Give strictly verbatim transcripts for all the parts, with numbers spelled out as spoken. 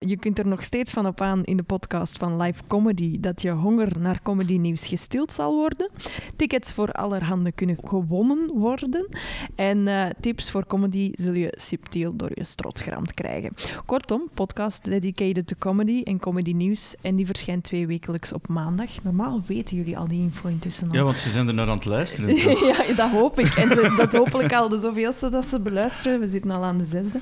Je kunt er nog steeds van op aan in de podcast van Live Comedy dat je honger naar comedynieuws gestild zal worden. Tickets voor allerhande kunnen gewonnen worden. En uh, tips voor comedy zul je subtiel door je strot geramd krijgen. Kortom, podcast dedicated to comedy en comedy nieuws. En die verschijnt twee wekelijks op maandag. Normaal weten jullie al die info intussen al. Ja, want ze zijn er naar aan het luisteren. Toch? Ja, dat hoop ik. En ze, dat is hopelijk al de zoveelste dat ze beluisteren. We zitten al aan de zesde.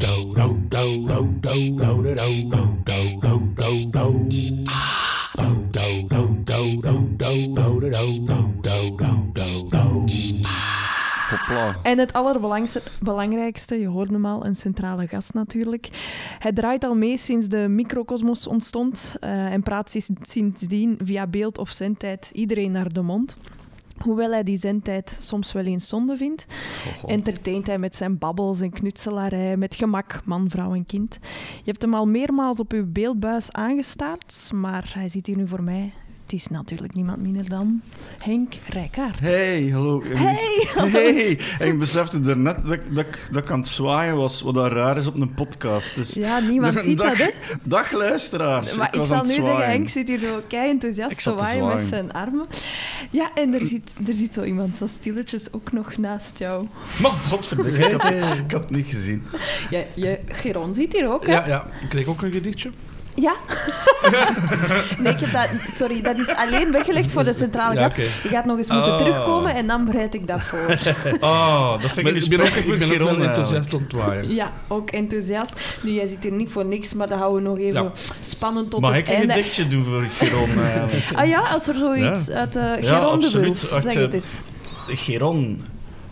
Hopla. En het allerbelangrijkste, je hoort hem al, een centrale gast natuurlijk. Hij draait al mee sinds de microcosmos ontstond uh, en praat sindsdien via beeld of zendtijd iedereen naar de mond. Hoewel hij die zendtijd soms wel eens zonde vindt, oh, oh. entertaint hij met zijn babbels en knutselarij met gemak man, vrouw en kind. Je hebt hem al meermaals op uw beeldbuis aangestaard, maar hij zit hier nu voor mij. Het is natuurlijk niemand minder dan Henk Rijkaard. Hey, hallo. Hey, hallo. Hey. En ik besefte daarnet dat, dat, dat ik aan het zwaaien was, wat dat raar is op een podcast. Dus ja, niemand ziet dag, dat, hè? Dag, luisteraars. Maar ik, ik zal nu zwaaien. zeggen, Henk zit hier zo kei enthousiast te zwaaien, zwaaien met zijn armen. Ja, en er zit, er zit zo iemand zo stilletjes ook nog naast jou. Maar, godverdikke, ik, had, ik had het niet gezien. Ja, je, Geron zit hier ook, hè? Ja, ja, ik kreeg ook een gedichtje. Ja? Nee, ik heb dat... Sorry, dat is alleen weggelegd voor de centrale gast. Ja, okay. Je gaat nog eens moeten oh. terugkomen en dan bereid ik dat voor. Oh, dat vind ik dus spijtig. Ik ben ook wel enthousiast ontwaaien. Ja, ook enthousiast. Nu, jij zit hier niet voor niks, maar dat houden we nog even ja. spannend tot Mag het einde. Mag ik een gedichtje doen voor Geron? Ah ja, als er zoiets ja. uit uh, Geron ja, de Wulf, zeg het eens. Geron...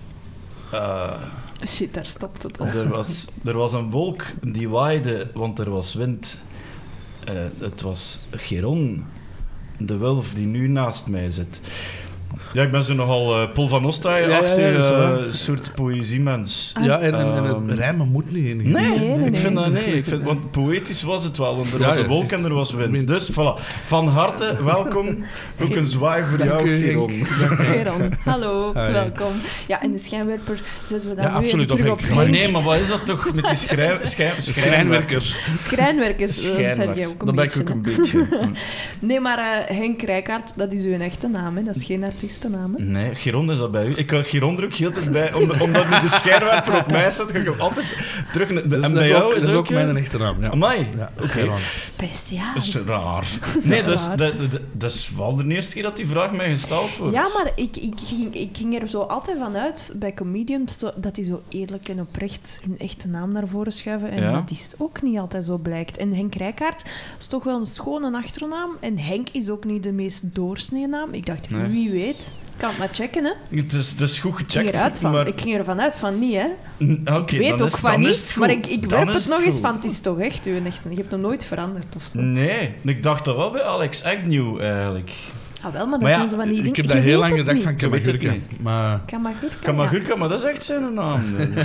Uh, Shit, daar stopt het al. Er was, er was een wolk die waaide, want er was wind. Uh, het was Geron, de wulf die nu naast mij zit. Ja, ik ben zo nogal uh, Paul van Ostaaien-achtig, ja, ja, ja, uh, soort poëziemens. Ja, en, en, en het rijmen moet niet in. Nee, nee, nee, nee, ik vind dat nee. Ik vind, want poëtisch was het wel, want er ja, was een wolk en er was wind. wind. Dus voilà, van harte welkom. Ook een zwaai voor Dank jou, Geron. Geron, hallo, Hi. welkom. Ja, en de schijnwerper zetten we dan ja, nu absoluut even terug op. Maar nee, maar wat is dat toch met die schrijn, schijn, schrijnwerkers? Schrijnwerkers, schijnwerkers. Dat ben ik ook een beetje. Nee, maar uh, Henk Rijkaard, dat is uw echte naam, hè? Dat is geen artiestennaam. Nee, Geron is dat bij u. Ik had Geron er ook heel tijd bij, omdat, omdat nu de schijnwerper op mij staat, ga ik hem altijd terug... Dus en dat bij is jou ook, is dat ook... is ook mijn echte naam, ja. Amai? Ja, oké. Okay. Speciaal. Dat is raar. Nee, dat is, dat, dat, dat is wel de eerste keer dat die vraag mij gesteld wordt. Ja, maar ik, ik, ging, ik ging er zo altijd van uit, bij comedians, dat die zo eerlijk en oprecht hun echte naam naar voren schuiven. En ja. dat is ook niet altijd zo blijkt. En Henk Rijkaard is toch wel een schone achternaam. En Henk is ook niet de meest doorsnee naam. Ik dacht, nee. wie weet... Ik kan het maar checken, hè. Het is, het is goed gecheckt. Ik ging, van, maar... ik ging ervan uit van niet, hè. Okay, ik weet ook is, van niet, maar ik, ik werp het, het nog goed. eens van, het is toch echt uw echte... Je hebt hem nooit veranderd, of zo. Nee, ik dacht dat wel bij Alex Agnew, eigenlijk. Ah, wel, maar dat maar zijn ja, zo van die dingen... Ik heb daar heel lang gedacht niet. van Kamagurka. Maar... Kamagurka, Kamagurka, ja. maar dat is echt zijn naam.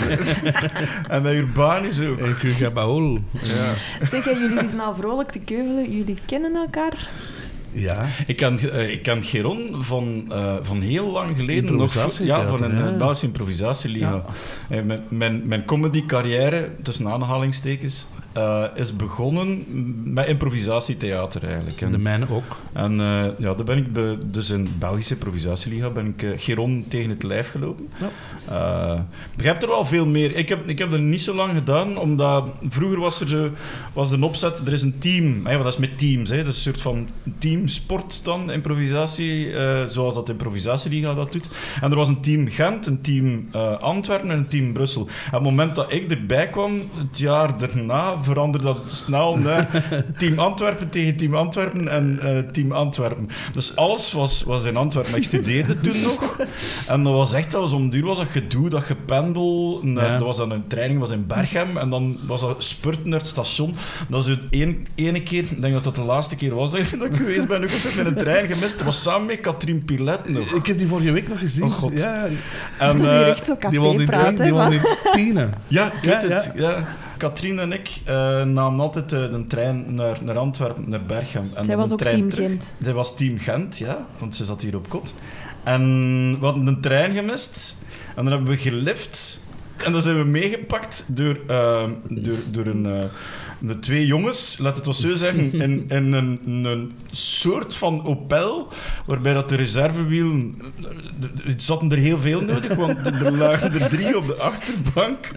En bij Urbanus ook. En Kurga Baol. Ja. Zeg, jullie zitten al vrolijk te keuvelen. Jullie kennen elkaar... Ja. Ik ken, uh, ik ken Geron van, uh, van heel lang geleden. Nog, ja, van een ja. uh, Belgische improvisatieliga. Ja. Uh, mijn, mijn, mijn comedy-carrière, tussen aanhalingstekens, uh, is begonnen met improvisatietheater eigenlijk. En, de mijne ook. En uh, ja, daar ben ik de, dus in Belgische improvisatieliga ben ik uh, Geron tegen het lijf gelopen. Ja. Uh, je hebt er wel veel meer. Ik heb, ik heb er niet zo lang gedaan, omdat vroeger was er zo, was er een opzet, er is een team, hè, want dat is met teams, hè, dat is een soort van teamsport dan, improvisatie, uh, zoals dat de improvisatieliga dat doet. En er was een team Gent, een team uh, Antwerpen en een team Brussel. En op het moment dat ik erbij kwam, het jaar daarna, veranderde dat snel naar team Antwerpen tegen team Antwerpen en uh, team Antwerpen. Dus alles was, was in Antwerpen. Ik studeerde toen nog. En dat was echt, dat was om duur was dat gedoe, dat gependel. Naar, ja. Dat was dan een training was in Berchem en dan was dat spurten naar het station. Dat is het één, ene keer, ik denk dat dat de laatste keer was dat ik geweest ben. Ik was met een trein gemist. Dat was samen met Katrien Pilet nog. Ik heb die vorige week nog gezien. Oh god. Ja. En, dat is hier echt zo café-praat, hè? Die woonde in Tiene. Ja, ik weet ja, het. Ja. Ja. Katrien en ik uh, namen altijd uh, de trein naar, naar Antwerpen, naar Berchem. En zij was ook team terug. Gent. Zij was team Gent, ja, want ze zat hier op kot. En we hadden een trein gemist en dan hebben we gelift. En dan zijn we meegepakt door, uh, door, door een... Uh, de twee jongens, laat het ons zo zeggen, in, in een, een soort van Opel, waarbij dat de reservewielen... Er zaten er heel veel nodig, want er lagen er drie op de achterbank.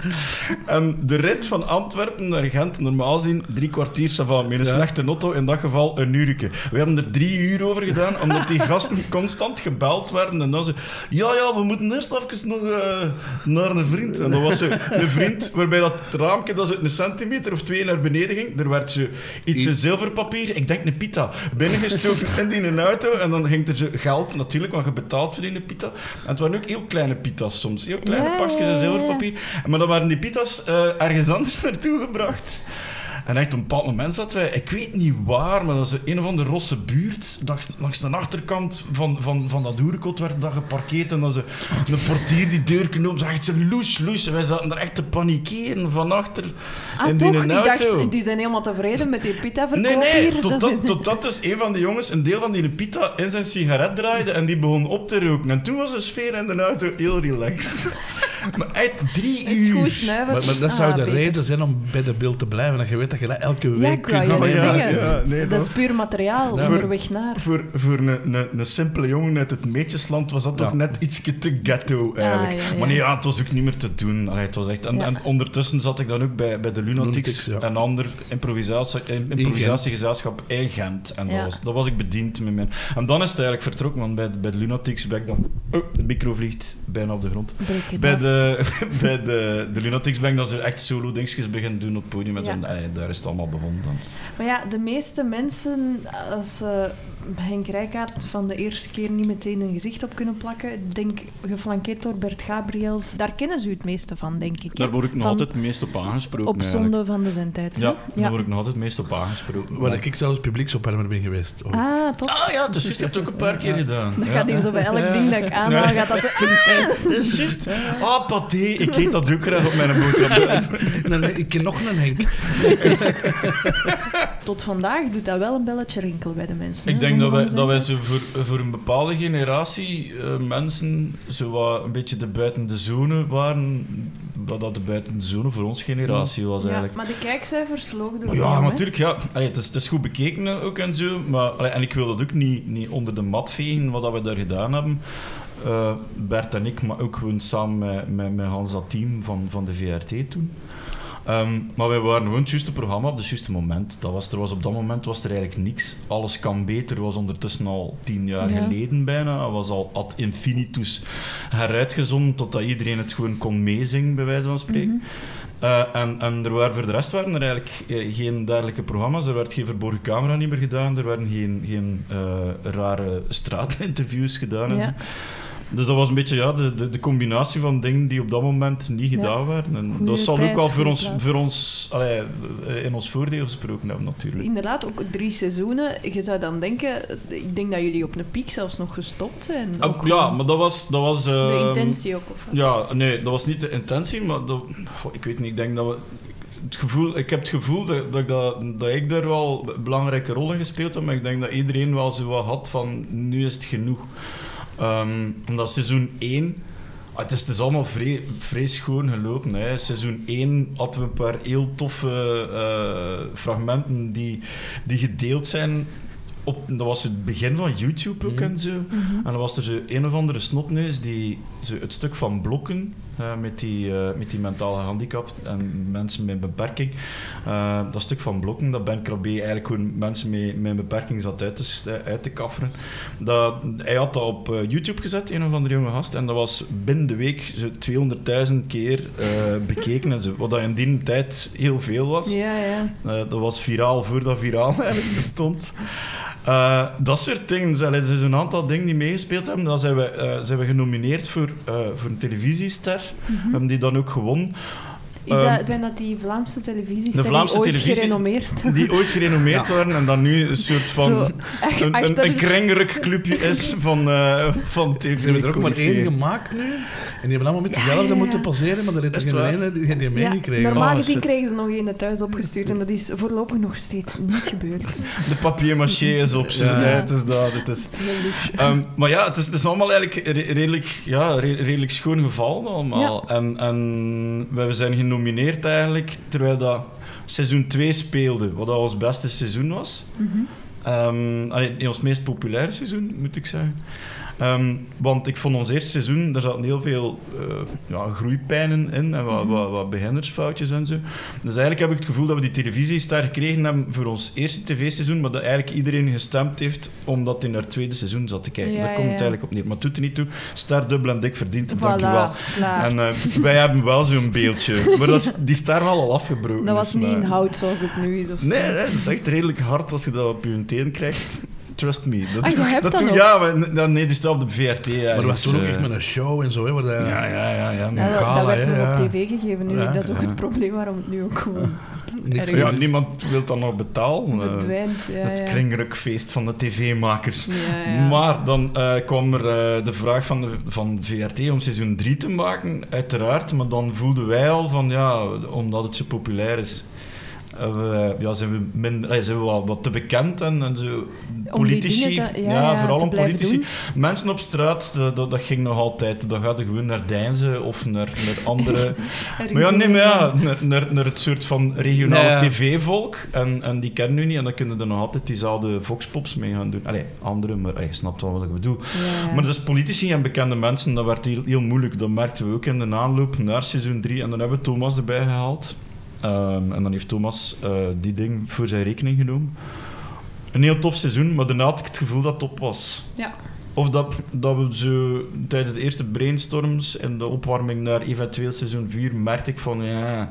En de rit van Antwerpen naar Gent, normaal zien, drie kwartier, ça va, met een Ja. slechte auto, in dat geval een uurtje. We hebben er drie uur over gedaan, omdat die gasten constant gebeld werden. En dan ze, ja, ja, we moeten eerst even nog uh, naar een vriend. En dat was zo een vriend, waarbij dat raampje, dat ze een centimeter of twee naar beneden ging. Er werd zo iets in zilverpapier, ik denk een pita, binnengestoken in die een auto. En dan ging er zo geld, natuurlijk, want je betaalt voor die pita. En het waren ook heel kleine pita's soms, heel kleine Ja, pakjes ja, in ja. zilverpapier. Maar dan waren die pita's uh, ergens anders naartoe gebracht. En echt op een bepaald moment zaten wij, ik weet niet waar, maar dat is een of andere rosse buurt. Langs, langs de achterkant van, van, van dat hoerenkot werd dat geparkeerd. En dan ze een portier die deur knoopt, zegt ze loes, loes. En wij zaten daar echt te panikeren van achter Ah, in toch? die Ik auto. dacht, die zijn helemaal tevreden met die pita-verkoop Nee, nee, hier. tot Dat dat, is- tot dat dus een van die jongens een deel van die pita in zijn sigaret draaide en die begon op te roken. En toen was de sfeer in de auto heel relaxed. Maar echt drie Het is uur. goed snuiven. Maar, maar dat zou Ah, de beter. reden zijn om bij de beeld te blijven. Dat je weet dat je dat elke week Ja, ik wou kunt je ja, zeggen. ja, nee, dat, dat- is puur materiaal, Ja. onderweg naar. Voor, voor een, een, een simpele jongen uit het Meetjesland was dat Ja. toch net ietsje te ghetto, eigenlijk. Ah, ja, ja. Maar nee, ja, het was ook niet meer te doen. Allee, het was echt... en, Ja. en ondertussen zat ik dan ook bij, bij de Lunatics, Lunatics, ja. een ander improvisatie, improvisatiegezelschap in Gent. En dat, Ja. was, dat was ik bediend met mijn... En dan is het eigenlijk vertrokken, want bij, bij de Lunatics ben ik dan... Oh, de micro vliegt bijna op de grond. Breek het Bij af. de, bij de, de Lunatics ben ik dan zo echt solo-dingetjes beginnen doen op het podium. En Ja. zo, allee, daar is het allemaal begonnen dan. Maar ja, de meeste mensen, als ze Henk Rijkaard van de eerste keer niet meteen een gezicht op kunnen plakken, ik denk geflankeerd door Bert Gabriels, daar kennen ze u het meeste van, denk ik. hè? Daar word ik nog Van altijd het meest op aangesproken. Op eigenlijk. zonde van de zendtijd. hè? Ja, daar word ik nog altijd het meest op aangesproken. Waar ik zelfs publieksopwarmer ben geweest. ooit. Ah, top. Ah ja, dus juist, je hebt het ook een paar keer gedaan. Dat ja. gaat hier zo bij elk ding dat ik aanhaal, gaat dat zo... Dat is juist. Ah, paté. Ik eet dat ook graag op mijn boterham. Nee, nee, ik ken nog een Henk. Tot vandaag doet dat wel een belletje rinkelen bij de mensen. Ik hè, denk dat zonde wij, van dat de wij zendtijd. zo voor, voor een bepaalde generatie uh, mensen zo wat een beetje de buiten de zone waren. Dat dat de buiten de zone voor ons generatie was Ja, eigenlijk. maar de kijkcijfers logen er Maar wel, ja, hè? natuurlijk. Ja. Allee, het, is, het is goed bekeken ook en zo. Maar, allee, en ik wil dat ook niet, niet onder de mat vegen, wat dat we daar gedaan hebben. Uh, Bert en ik, maar ook gewoon samen met, met, met Hans dat team van, van de V R T toen. Um, maar wij waren gewoon het juiste programma op het juiste moment. Dat was, er was op dat moment was er eigenlijk niks. Alles kan beter was ondertussen al tien jaar Ja. geleden bijna. Het was al ad infinitus heruitgezonden totdat iedereen het gewoon kon meezingen, bij wijze van spreken. Mhm. Uh, en, en er waren voor de rest waren er eigenlijk eh, geen dergelijke programma's. Er werd geen verborgen camera niet meer gedaan. Er werden geen, geen uh, rare straatinterviews gedaan. En Ja. zo. Dus dat was een beetje ja, de, de, de combinatie van dingen die op dat moment niet gedaan werden. En Goeie dat zal tijd, ook wel voor goeie ons, plaats. voor ons allee, in ons voordeel gesproken hebben, natuurlijk. Inderdaad, ook drie seizoenen. Je zou dan denken, ik denk dat jullie op een piek zelfs nog gestopt zijn. Ook Ah, ja, maar dat was... Dat was de ehm, intentie ook. Of, Ja, nee, dat was niet de intentie, maar dat, goh, ik weet niet, ik denk dat we... Het gevoel, ik heb het gevoel dat, dat, ik dat, dat ik daar wel een belangrijke rol in gespeeld heb, maar ik denk dat iedereen wel zo wat had van, nu is het genoeg. Um, omdat seizoen één... ah, het, is, het is allemaal vrij, vrij schoon gelopen. Hè. Seizoen één hadden we een paar heel toffe uh, fragmenten die, die gedeeld zijn. Op, dat was het begin van YouTube ook Mm. en zo. Mhm. En dan was er zo een of andere snotneus die zo het stuk van blokken uh, met, die, uh, met die mentale handicap en mensen met een beperking. Uh, dat stuk van blokken, dat Ben Krabbe eigenlijk gewoon mensen met, met een beperking zat uit te, uit te kafferen. Dat, hij had dat op uh, YouTube gezet, een of andere jonge gast, en dat was binnen de week zo tweehonderdduizend keer uh, bekeken en zo. Wat dat in die tijd heel veel was. Ja, ja. Uh, dat was viraal voordat viraal eigenlijk bestond. Uh, dat soort dingen. Dus, allee, er zijn een aantal dingen die meegespeeld hebben. Dan zijn we, uh, zijn we genomineerd voor, uh, voor een televisiester. Mhm. Hebben die dan ook gewonnen. Is dat, Ehm, zijn dat die Vlaamse televisies de Vlaamse die ooit televisie- gerenommeerd? Die ooit gerenommeerd waren en dan nu een soort van... Zo, Een, achter- een, een krengerig clubje is van, uh, van Ze hebben er ook maar één gemaakt nu. En die hebben allemaal met Ja, dezelfde ja, ja. moeten passeren, maar er heeft er Is het geen waar? ene die, die Ja, meegekregen. normaal Oh, gezien shit. kregen ze nog een thuis opgestuurd en dat is voorlopig nog steeds niet gebeurd. De papier-maché is op zijn Ja. ja. Het is dat. Het is... Dat is heel lief. Um, maar ja, het is, het is allemaal eigenlijk re- redelijk, ja, re- redelijk schoon gevallen allemaal. En, en we zijn genomineerd eigenlijk, terwijl dat seizoen twee speelde, wat al ons beste seizoen was. Mm-hmm. Um, allee, ons meest populaire seizoen, moet ik zeggen. Um, want ik vond ons eerste seizoen, daar zaten heel veel uh, ja, groeipijnen in en wat, wat, wat beginnersfoutjes en zo. Dus eigenlijk heb ik het gevoel dat we die televisiestar gekregen hebben voor ons eerste tv-seizoen, maar dat eigenlijk iedereen gestemd heeft omdat hij naar het tweede seizoen zat te kijken. Ja, Daar komt ja. het eigenlijk op neer. Maar het doet er niet toe. Ster dubbel en dik verdient, Voilà, dank u wel. klaar. En uh, wij hebben wel zo'n beeldje. Maar dat is, die star was al afgebroken. Dat was dus, niet maar- in hout zoals het nu is. Of zo. Nee, nee, dat is echt redelijk hard als je dat op je teen krijgt. Trust me. Dat Ah, je doe- hebt dat dat doe- nog? Ja, maar, nee, nee, die staat op de V R T. Ja, Maar dat was dus, toen ook eh, echt met een show en zo, hè, waar dat... Ja, ja, ja. ja, Ja, maar- dat, gala, dat werd hè, nog ja. op tv gegeven nu. Ja. Dat is ook Ja. het probleem waarom het nu ook gewoon Niks ergens ja, niemand wil dat nog betalen. eh, verdwijnt. Ja, het ja. kringrukfeest van de tv-makers. Ja, ja. Maar dan eh, kwam er eh, de vraag van de van V R T om seizoen drie te maken, uiteraard. Maar dan voelden wij al van, ja, omdat het zo populair is, eh, we, ja, zijn we, minder, eh, zijn we wel wat te bekend en, en zo. Om die Politici, dingen te- ja, ja, ja, vooral te om blijven politici. doen. Mensen op straat, dat, dat, dat ging nog altijd. Dan gaat je gewoon naar Deinzen of naar, naar andere... Maar ja, nee, maar ja, naar, naar, naar het soort van regionale Nee, ja. tv-volk. En, en die kennen nu niet. En dan kunnen er nog altijd diezelfde voxpops mee gaan doen. Allee, andere, maar allee, je snapt wel wat ik bedoel. Ja. Maar dus politici en bekende mensen, dat werd heel, heel moeilijk. Dat merkten we ook in de aanloop naar seizoen drie. En dan hebben we Thomas erbij gehaald. Um, en dan heeft Thomas uh, die ding voor zijn rekening genomen. Een heel tof seizoen, maar daarna had ik het gevoel dat het top was. Ja. Of dat, dat we zo tijdens de eerste brainstorms en de opwarming naar eventueel seizoen vier merkte ik van ja,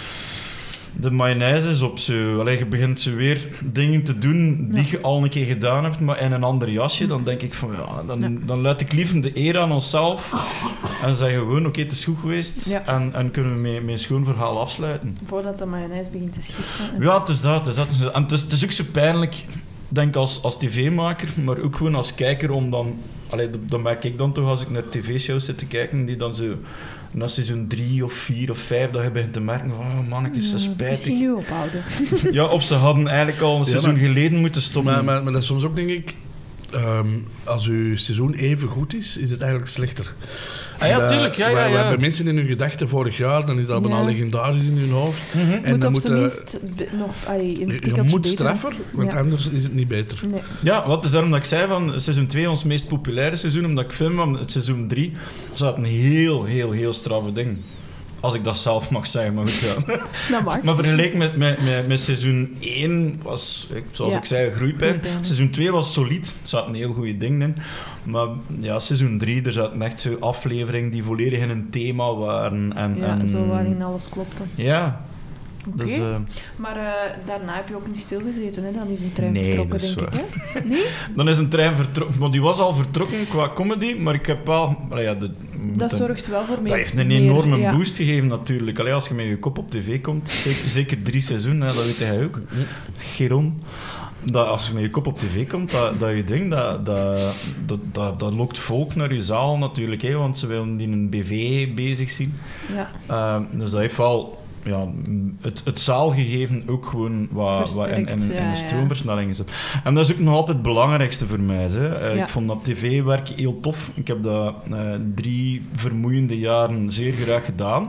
de mayonaise is op zo. Allee, je begint zo weer dingen te doen die Ja. je al een keer gedaan hebt, maar in een ander jasje. Dan denk ik van ja, dan, Ja. dan laat ik liever de eer aan onszelf en zeggen gewoon oké, okay, het is goed geweest Ja. en, en kunnen we met, met een schoon verhaal afsluiten. Voordat de mayonaise begint te schieten. Ja, het is dat. Het is dat. Het is dat. En het is, het is ook zo pijnlijk, denk als, als tv-maker, maar ook gewoon als kijker, om dan... Allee, dat, dat merk ik dan toch als ik naar tv-shows zit te kijken, die dan zo na seizoen drie of vier of vijf, dat je begint te merken van, oh mannetjes, dat is spijtig. Misschien nu ophouden. Ja, of ze hadden eigenlijk al een Ja, seizoen maar- geleden moeten stoppen. Maar, maar, maar dat is soms ook, denk ik, ehm, als uw seizoen even goed is, is het eigenlijk slechter. Ah ja, Bij- tuurlijk, ja, ja, bij- ja. Bij mensen in hun gedachten vorig jaar, dan is dat bijna Ja. legendarisch in hun hoofd. Mhm. En moet dan op moet zijn je- minst be- nog allee, een Je, je tikkeltje moet beter. straffer, want Ja. anders is het niet beter. Nee. Ja, wat is daarom dat ik zei van seizoen twee ons meest populaire seizoen, omdat ik vind van het seizoen drie zat een heel, heel, heel straffe ding. Als ik dat zelf mag zeggen, maar goed, ja. Dat mag. Maar vergeleken met, met, met, met seizoen één was, ik- zoals Ja. ik zei, groeipijn. Groeipijn. Seizoen twee was solid, er zaten heel goede dingen in. Maar ja, seizoen drie, er zaten echt zo afleveringen die volledig in een thema waren. En, Ja, en, zo waarin alles klopte. Ja, Oké. dus... eh, Maar eh, daarna heb je ook niet stilgezeten, hè? Dan is een trein Nee, vertrokken, dat is denk ik. Hè? Nee? dan is een trein vertrokken, maar die was al vertrokken qua comedy, maar ik heb wel... allee, ja, de, Dat de- zorgt wel voor meer... Dat heeft een meer- enorme ja. boost gegeven natuurlijk. Allee, als je met je kop op tv komt, zeker, zeker drie seizoenen, hè, dat weet jij ook. Geron. Dat als je met je kop op tv komt, dat, dat je ding, dat, dat, dat, dat, dat lokt volk naar je zaal natuurlijk, hè, want ze willen die een B V bezig zien. Ja. Uh, dus dat heeft wel ja, het, het zaalgegeven ook gewoon wat, wat in, in, in Versterkt, ja, een ja. stroomversnelling gezet. En dat is ook nog altijd het belangrijkste voor mij. Hè. Uh, Ja. Ik vond dat tv-werk heel tof. Ik heb dat uh, drie vermoeiende jaren zeer graag gedaan.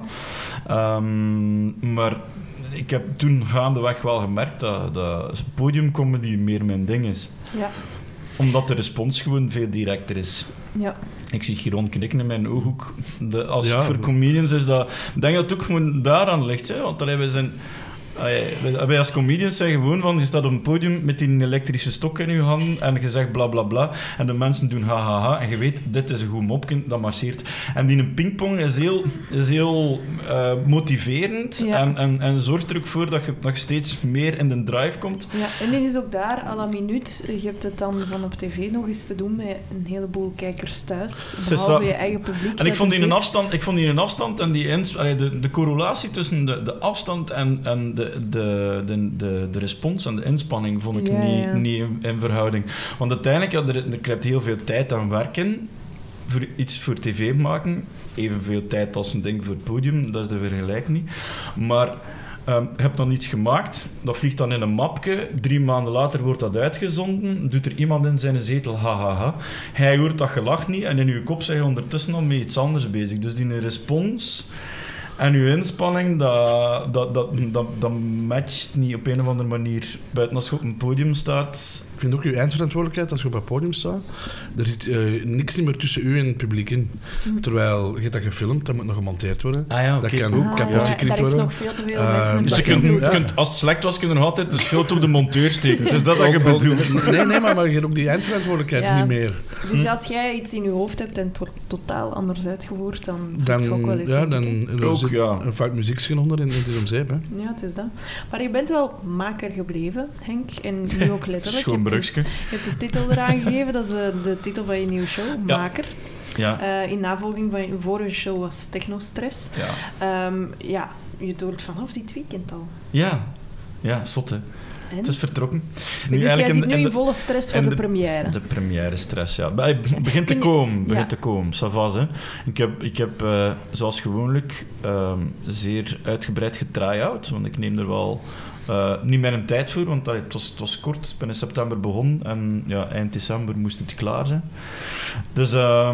Um, maar ik heb toen gaandeweg wel gemerkt dat, dat podiumcomedy meer mijn ding is. Ja. Omdat de respons gewoon veel directer is. Ja. Ik zie Giron knikken in mijn ooghoek. De, als Ja. het voor comedians is dat... Ik denk dat het ook gewoon daaraan ligt. Hè? Want allee, wij zijn... allee, wij, wij als comedians zijn gewoon van... Je staat op een podium met die elektrische stok in je hand en je zegt bla bla bla. En de mensen doen ha ha ha. En je weet, dit is een goed mopje, dat marcheert. En die een pingpong is heel, is heel uh, motiverend. Ja. En, en, en zorgt er ook voor dat je, dat je steeds meer in de drive komt. Ja, en dit is ook daar, à la minuut. Je hebt het dan van op tv nog eens te doen met een heleboel kijkers thuis. Ze Behalve sa- je eigen publiek. En ik dat vond er die een zit. afstand, ik vond die een afstand en die ins, allee, de, de correlatie tussen de, de afstand en, en de, de, de, de, de respons en de inspanning vond ik Ja, niet, ja. niet in, in verhouding. Want uiteindelijk, ja, er, er krijgt heel veel tijd aan werken voor iets voor tv maken. Evenveel tijd als een ding voor het podium, dat is de vergelijking niet. Maar um, je hebt dan iets gemaakt, dat vliegt dan in een mapje, drie maanden later wordt dat uitgezonden, doet er iemand in zijn zetel ha ha ha. Hij hoort dat gelach niet en in je kop zijn je ondertussen al met iets anders bezig. Dus die respons En uw inspanning, dat, dat, dat, dat, dat matcht niet op een of andere manier. Buiten als je op een podium staat... Ik vind ook uw eindverantwoordelijkheid als je op het podium staat. Er zit uh, niks meer tussen u en het publiek in. Mm. Terwijl je hebt dat gefilmd, dat moet nog gemonteerd worden. Ah, ja, okay. Dat kan ook ah, kapot ja, geknipt worden. Daar heeft nog veel te veel Uh, mensen Dus je kan- kunt, ja. kunt, als het slecht was, kun je nog altijd de schuld op de monteur steken. Het is dat dat je Ook- ook- bedoelt. Nee, nee, maar, maar je hebt ook die eindverantwoordelijkheid Ja. niet meer. Dus Hm. als jij iets in je hoofd hebt en het wordt totaal anders uitgevoerd, dan voelt Dan, het ook wel eens. ja, denk dan ik, hè. er Ook, zit ja. een fout muziekje onder en het is om zeep. Hè. Ja, het is dat. Maar je bent wel maker gebleven, Henk. En nu ook letterlijk. Schoon Je hebt, brugsje. de, je hebt de titel eraan gegeven, dat is de, de titel van je nieuwe show, Ja. Maker. Ja. Uh, in navolging van je vorige show was Technostress. Ja. Um, ja, je doet vanaf dit weekend al. Ja. Ja, zot hè. En? Het is vertrokken. dus jij eigenlijk zit in- nu in in de- volle stress voor en de, de- première. De première stress, ja. Maar hij begint te Kun je- komen, begint ja. te komen. Ça va, hè. Ik heb, ik heb uh, zoals gewoonlijk, um, zeer uitgebreid getry-out, want ik neem er wel uh, niet meer een tijd voor, want allee, het, was, het was kort. Ik ben in september begonnen en ja, eind december moest het klaar zijn. Dus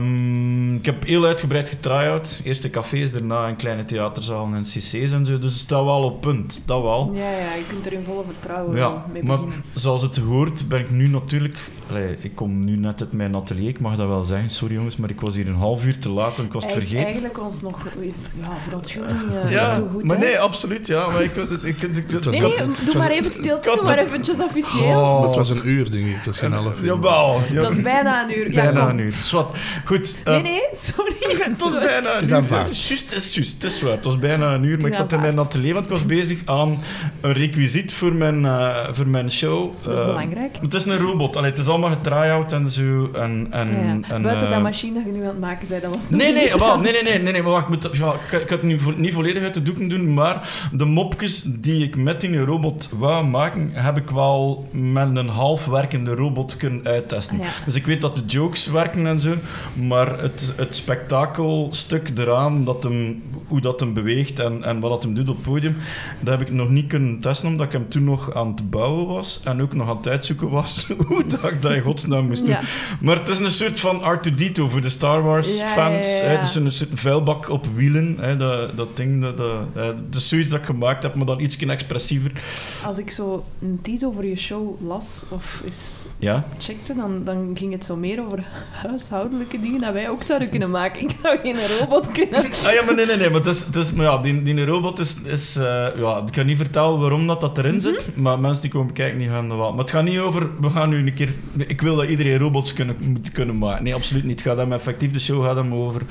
um, ik heb heel uitgebreid getry-out. Eerst de cafés, daarna in kleine theaterzalen en cc's en zo. Dus het staat wel op punt, dat wel. Ja, ja, je kunt er in volle vertrouwen Ja, mee maar beginnen. zoals het hoort, ben ik nu natuurlijk... Allee, ik kom nu net uit mijn atelier, ik mag dat wel zeggen, sorry jongens, maar ik was hier een half uur te laat en ik was het Hij is vergeten. eigenlijk ons nog... Ja, verontschuldiging. Uh, Ja, doe goed, maar hè. nee, absoluut, ja. Maar ik, ik, ik, ik, ik, Het was- Nee, had- nee, het doe was- maar even stilte, ik had doe maar het- eventjes officieel. Oh. Maar het was een uur, denk ik. Het was geen half uur. Jawel. Ja, Dat is bijna een uur. Ja, bijna kom. een uur. Zwat. Goed. uh, Nee, nee, sorry. Het was bijna Het een is uur. aanvaard. Het is juist, het is juist. Het is waar. Het was bijna een uur, maar ik is zat in mijn aanvaard. atelier, want ik was bezig aan een requisiet voor mijn, uh, voor mijn show. Dat is Uh, belangrijk. Het is een robot. Allee, het is allemaal getry-out en zo. En, en, Ja. en, Buiten uh, dat machine dat je nu aan het maken bent, dat was nog Nee, nee, niet. wel, nee, nee, nee, nee, nee, maar wacht, ik, moet, ja, ik, ik had het nu vo- niet volledig uit de doeken doen, maar de mopjes die ik met die robot wou maken, heb ik wel met een half werkende robot kunnen uittesten. Ja. Dus ik weet dat de jokes werken en zo, maar het, het spektakelstuk eraan, dat hem, hoe dat hem beweegt en, en wat dat hem doet op het podium, dat heb ik nog niet kunnen testen, omdat ik hem toen nog aan het bouwen was en ook nog aan het uitzoeken was hoe dat ik dat in godsnaam moest doen. Ja. Maar het is een soort van R two D two voor de Star Wars Ja, fans. ja, ja, ja. Hè, dus een soort vuilbak op wielen. Hè, dat, dat ding, dat, dat, eh, dat is zoiets dat ik gemaakt heb, maar dan iets expressiever. Als ik zo een tease over je show las, of eens Ja? checkte, dan, dan ging het zo meer over huishoudelijke dingen dat wij ook zouden kunnen maken. Ik zou geen robot kunnen. Ah ja, maar nee, nee, nee. Maar, het is, het is, maar ja, die, die robot is... is uh, ja, ik kan niet vertellen waarom dat, dat erin Mm-hmm. zit, maar mensen die komen kijken, die gaan dat wel. Maar het gaat niet over... We gaan nu een keer... Ik wil dat iedereen robots kunnen, moet kunnen maken. Nee, absoluut niet. Het gaat hem effectief... De show gaat hem over...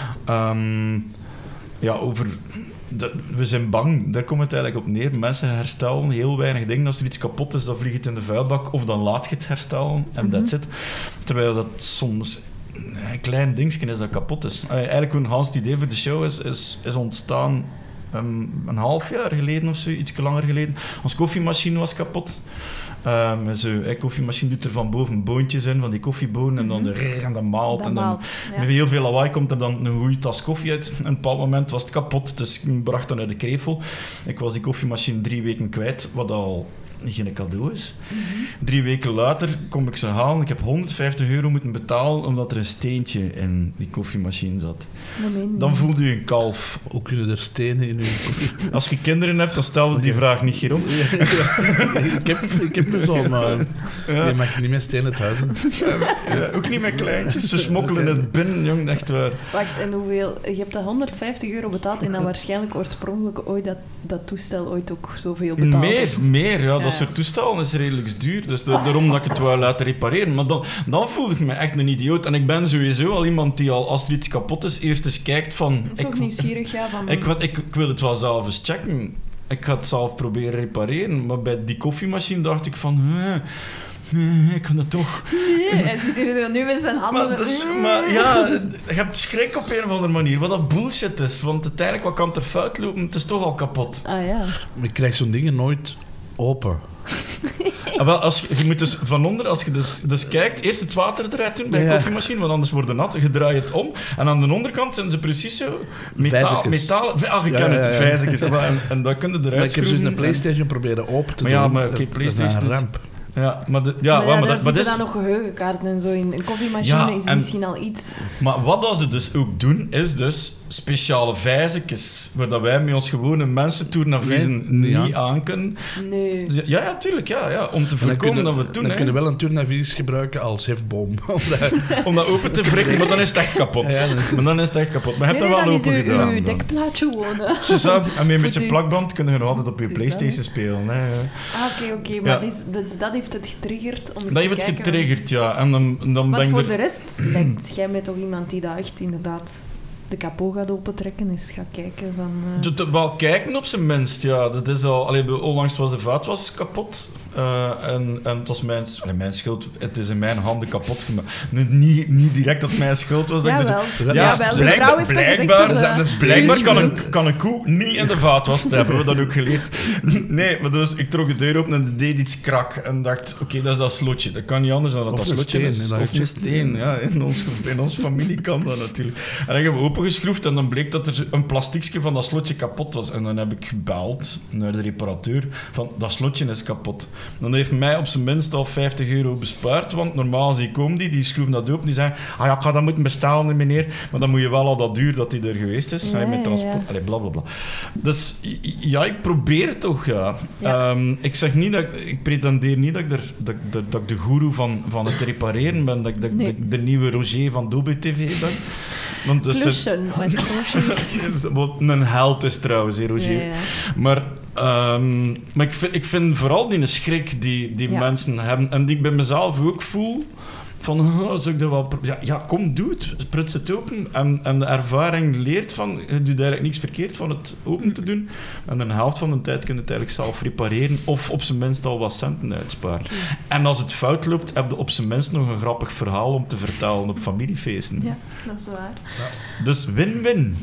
Um, ja, over... De, we zijn bang, daar komt het eigenlijk op neer. Mensen herstellen heel weinig dingen. Als er iets kapot is, dan vliegt het in de vuilbak of dan laat je het herstellen en Mhm. that's it. Terwijl dat soms een klein dingetje is dat kapot is. Uh, eigenlijk een Hans idee voor de show is, is, is ontstaan um, een half jaar geleden of zo, iets langer geleden. Onze koffiemachine was kapot. Um, zo, een koffiemachine doet er van boven boontjes in, van die koffiebonen, en dan de rrr, en dat maalt. Dat en dan, maalt, ja. met heel veel lawaai komt er dan een goede tas koffie uit. En op een bepaald moment was het kapot, dus ik bracht dat naar de krevel. Ik was die koffiemachine drie weken kwijt, wat al geen cadeau is. Mhm. Drie weken later kom ik ze halen. Ik heb honderdvijftig euro moeten betalen, omdat er een steentje in die koffiemachine zat. Dat meen je Dan niet. voelde je een kalf. Ook kunnen er stenen in uw koffie. Als je kinderen hebt, dan stel je die Oké. vraag niet, Geron. ik, heb, ik heb een zoon, maar Ja. je mag niet met stenen het huis in. Ja, ook niet met kleintjes. Ze smokkelen Oké. het binnen, jong, echt waar. Wacht, en hoeveel... Je hebt dat honderdvijftig euro betaald en dan waarschijnlijk oorspronkelijk ooit dat, dat toestel ooit ook zoveel betaald. Meer, heeft. meer. Ja, Ja. dat soort toestel is redelijk duur. Dus da- daarom dat ik het wou laten repareren. Maar dan, dan voelde ik me echt een idioot. En ik ben sowieso al iemand die al, als er iets kapot is, eerst eens kijkt van... Toch ik, nieuwsgierig, ja. Van, ik, ik, ik wil het wel zelf eens checken. Ik ga het zelf proberen repareren. Maar bij die koffiemachine dacht ik van... eh, nee, ik kan dat toch... Nee, hij zit hier zo nu met zijn handen... Maar, dus, maar ja, je hebt schrik op een of andere manier. Wat dat bullshit is. Want uiteindelijk, wat kan er fout lopen? Het is toch al kapot. Ah ja. Ik krijg zo'n dingen nooit open. Ah, wel, als je, je moet dus van onder, als je dus, dus kijkt, eerst het water eruit doen bij de Ja. koffiemachine, want anders wordt het nat. Je draait het om. En aan de onderkant zijn ze precies zo metaal, Vijzekjes. metaal, ach, ik Ja, ken ja, het, ja. vijzekjes. En, en dat kun je eruit Maar ik heb dus schroeven. een PlayStation proberen open te Maar ja, doen. maar oké, Dat- PlayStation Dat is is- een ramp. Ja, maar, de, ja, maar, maar, ja, maar, daar dat, maar, zitten dit is- dan nog geheugenkaarten en zo in. Een koffiemachine Ja, is en- misschien al iets... maar wat dat ze dus ook doen, is dus... speciale vijzekjes, waar dat wij met ons gewone mensen tournaviezen Nee, niet ja. aan kunnen. Nee. Ja, ja, tuurlijk, ja, ja, om te En dan voorkomen kunnen, dat we het doen. dan hè. kunnen we wel een tournavies gebruiken als hefboom. Omdat- Om dat open te wrikken, maar dan is het echt kapot. Ja, dan is het- Maar dan is het echt kapot. Maar je Nee, hebt nee, dat dan wel is open uw, gedaan. uw dan. dekplaatje gewoon. hè. Suza, en met een Voor beetje die- plakband kunnen we nog altijd op je Goed, PlayStation hè? spelen. Hè. Ah, oké, oké. Ja. Maar dit is- dat, dat heeft het getriggerd om eens Dat te heeft het kijken. getriggerd, ja. En dan, dan Want ben ik voor er... de rest lijkt jij mij toch iemand die dat echt inderdaad de kapot gaat opentrekken, eens gaat kijken van... eh, Doet het wel kijken op zijn minst, ja. Dat is al... Allee, bij- onlangs was de vaat was kapot. Uh, en, en het was mijn... Allee, mijn schuld. Het is in mijn handen kapot gemaakt. Nu, Niet, niet direct dat mijn schuld was. Dat ik Jawel. er- Ja, Jawel, de blijkbaar- vrouw heeft toch gezegd blijkbaar, dat ze- zijn er blijkbaar steeds kan een, schuld. kan een koe niet in de vaat wassen. Dat hebben we dan ook geleerd. Nee, maar dus ik trok de deur open en het deed iets krak. En dacht, oké, okay, dat is dat slotje. Dat kan niet anders dan dat Of dat een slotje steen, is. hè, dat Of heeft een je- steen, ja. In, ons, in onze familie kan dat natuurlijk. En dan hebben we opengeschroefd en dan bleek dat er een plastiekje van dat slotje kapot was. En dan heb ik gebeld naar de reparateur van, dat slotje is kapot. Dan heeft mij op zijn minst al vijftig euro bespaard, want normaal zie ik komen die, die schroeven dat open, die zeggen, ah ja, ik ga dat moeten bestellen, meneer. Maar dan moet je wel al dat duur dat hij er geweest is, Ja, ja, met ja, transport, ja. allee, bla bla bla. Dus ja, ik probeer het toch, ja. Ja. Ehm, ik zeg niet dat ik, ik pretendeer niet dat ik, er, dat, dat, dat ik de goeroe van, van het repareren ben, dat, ik- dat, ik- Nee. dat ik de nieuwe Roger van Dolby T V ben. Want dus Klussen met Roger. wat een held is trouwens, hè, Roger. Ja, ja. Maar, ehm, maar ik, vind, ik vind vooral die schrik die, die Ja. mensen hebben en die ik bij mezelf ook voel. Van, oh, zou ik dat wel... pro- Ja, ja, kom, doe het. Pruts het open. En, en de ervaring leert van, je doet eigenlijk niks verkeerd van het open te doen. En de helft van de tijd kun je het eigenlijk zelf repareren of op zijn minst al wat centen uitsparen. En als het fout loopt, heb je op zijn minst nog een grappig verhaal om te vertellen op familiefeesten. Ja, dat is waar. Dus win-win.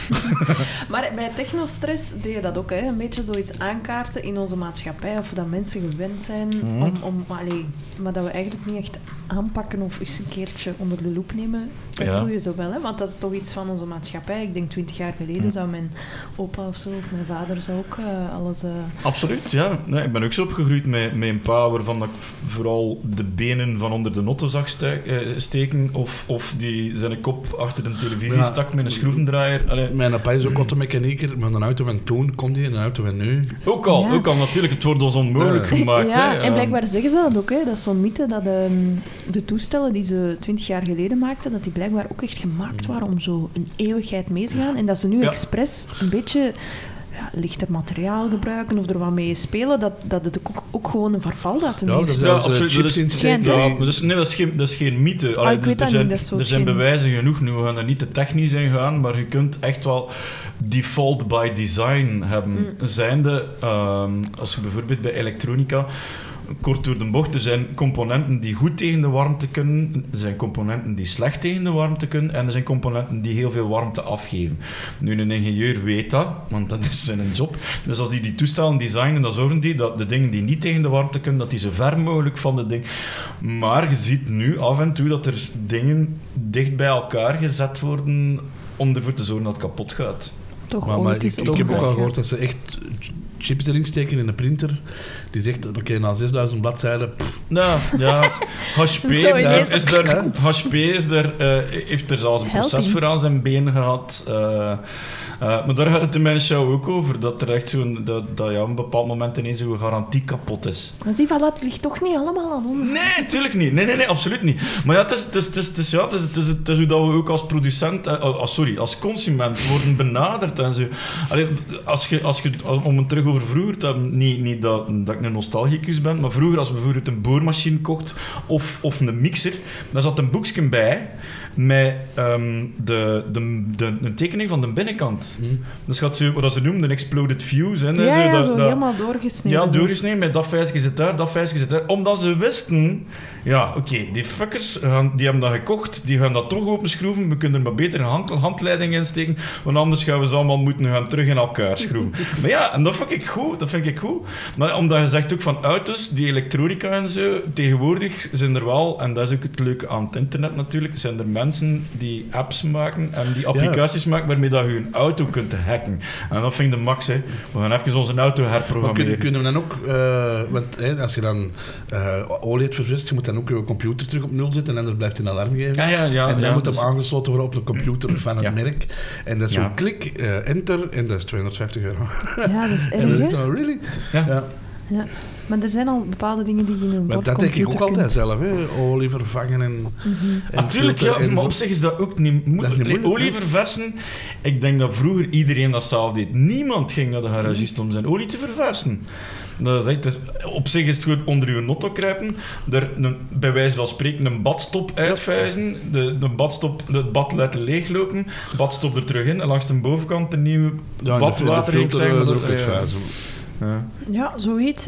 Maar bij technostress deed je dat ook, hè? Een beetje zoiets aankaarten in onze maatschappij, of dat mensen gewend zijn Mhm. om, om allee, maar dat we eigenlijk niet echt aanpakken of eens een keertje onder de loep nemen. Dat Ja. doe je zo wel, hè? Want dat is toch iets van onze maatschappij. Ik denk twintig jaar geleden Mhm. zou mijn opa of zo, of mijn vader zou ook eh, alles... eh, Absoluut, ja. Nee, ik ben ook zo opgegroeid met, met een pa waarvan ik v- vooral de benen van onder de notte zag ste- eh, steken of, of die zijn kop achter een televisie Ja. stak met een schroevendraaier. Allee, Mijn papa is ook automechanieker, maar een auto van toen kon die en een auto van nu. ook al, Ja. ook al natuurlijk, het wordt ons onmogelijk Ja. gemaakt. ja, hè. en blijkbaar zeggen ze dat ook, hè? Dat is zo'n mythe dat ehm, de toestellen die ze twintig jaar geleden maakten, dat die blijkbaar ook echt gemaakt waren om zo een eeuwigheid mee te gaan. En dat ze nu Ja. expres een beetje ja, lichter materiaal gebruiken of er wat mee spelen, dat, dat het ook, ook gewoon een vervaldatum Ja, heeft. dat is Ja, zelfs absoluut. chips Dat is- in Schijnt, steken. Ja, maar dat is, nee, dat is geen, dat is geen mythe. Allee, Ah, ik dus weet dat er zijn, niet, dat is zo er zijn geen- bewijzen genoeg. Nu, we gaan er niet te technisch in gaan, maar je kunt echt wel default by design hebben. Mm. Zijnde, ehm, als je bijvoorbeeld bij elektronica, kort door de bocht, er zijn componenten die goed tegen de warmte kunnen, er zijn componenten die slecht tegen de warmte kunnen, en er zijn componenten die heel veel warmte afgeven. Nu, een ingenieur weet dat, want dat is zijn job. Dus als die die toestellen designen, dan zorgen die dat de dingen die niet tegen de warmte kunnen, dat die zo ver mogelijk van de ding... Maar je ziet nu af en toe dat er dingen dicht bij elkaar gezet worden om ervoor te zorgen dat het kapot gaat. Toch Maar, maar ooit ik, is ik heb ook al opgebracht, gehoord dat ze echt chips erin steken in een printer. Die zegt, oké, na zesduizend bladzijden... pff, Nou, ja, H P, Zo ineens is ook- er, H P is er, eh, heeft er zelfs een Helping. proces voor aan zijn been gehad. eh, eh, maar daar gaat het in mijn show ook over. Dat er echt zo'n, dat, dat ja, op een bepaald moment ineens zo'n garantie kapot is. Maar zie, voilà, het ligt toch niet allemaal aan ons. Nee, tuurlijk niet. Nee, nee, nee, absoluut niet. Maar ja, het is, het is, het is, het is, ja, het is, het is, het is hoe dat we ook als producent, eh, oh, sorry, als consument worden benaderd en zo. Allee, als je, als je, als- om het terug over vroeger te hebben, niet, niet dat, dat ik een nostalgicus ben, maar vroeger als we bijvoorbeeld een boormachine kocht of, of een mixer, daar zat een boekje bij met ehm, de, de, de, een tekening van de binnenkant. hm. Dus gaat zo, wat ze noemen, een exploded fuse. Hè, Ja, zo, ja, dat- zo dat- helemaal doorgesneden. ja, zo. doorgesneden, met dat vijfje zit daar, dat vijfje zit daar. Omdat ze wisten, ja, oké, die fuckers, gaan, die hebben dat gekocht, die gaan dat toch openschroeven, we kunnen er maar beter een hand, handleiding in steken, want anders gaan we ze allemaal moeten gaan terug in elkaar schroeven. Maar ja, en dat vind ik goed, dat vind ik goed. Maar omdat je zegt ook van auto's, die elektronica en zo, tegenwoordig zijn er wel, en dat is ook het leuke aan het internet natuurlijk, zijn er mensen die apps maken en die applicaties maken waarmee dat je een auto auto kunt hacken. En dat vind ik de max. Hè. We gaan even onze auto Maar herprogrammeren. kunnen, kunnen we dan ook, uh, want hè, als je dan uh, olie hebt vervist, je moet dan ook je computer terug op nul zetten en anders blijft hij een alarm geven. Ja, ja, ja, en dan ja, moet dus... hem aangesloten worden op de computer van het Ja. merk. En dat is Ja. zo'n klik, uh, enter, en dat is tweehonderdvijftig euro. Ja, dat is En dan erg, zit hè? dan, really? Ja. Ja. Ja. Maar er zijn al bepaalde dingen die je in een Maar dat denk ik ook bordcomputer altijd zelf, hè. Olie vervangen en... Mhm. en Natuurlijk, filter ja, en maar zo. op zich is dat ook niet, mo- Dat is niet moeilijk, olie hè? verversen. Ik denk dat vroeger iedereen dat zelf deed. Niemand ging naar de garagist om zijn olie te verversen. Dat is echt, dus op zich is het gewoon onder uw notto kruipen, er een, bij wijze van spreken een badstop uitvuizen, de, de badstop, het bad laten leeglopen, badstop er terug in en langs de bovenkant een nieuwe Ja, en de- badwater de in filter zeggen. er maar ook dat- uitvuizen. ja. Ja, zoiets, hè.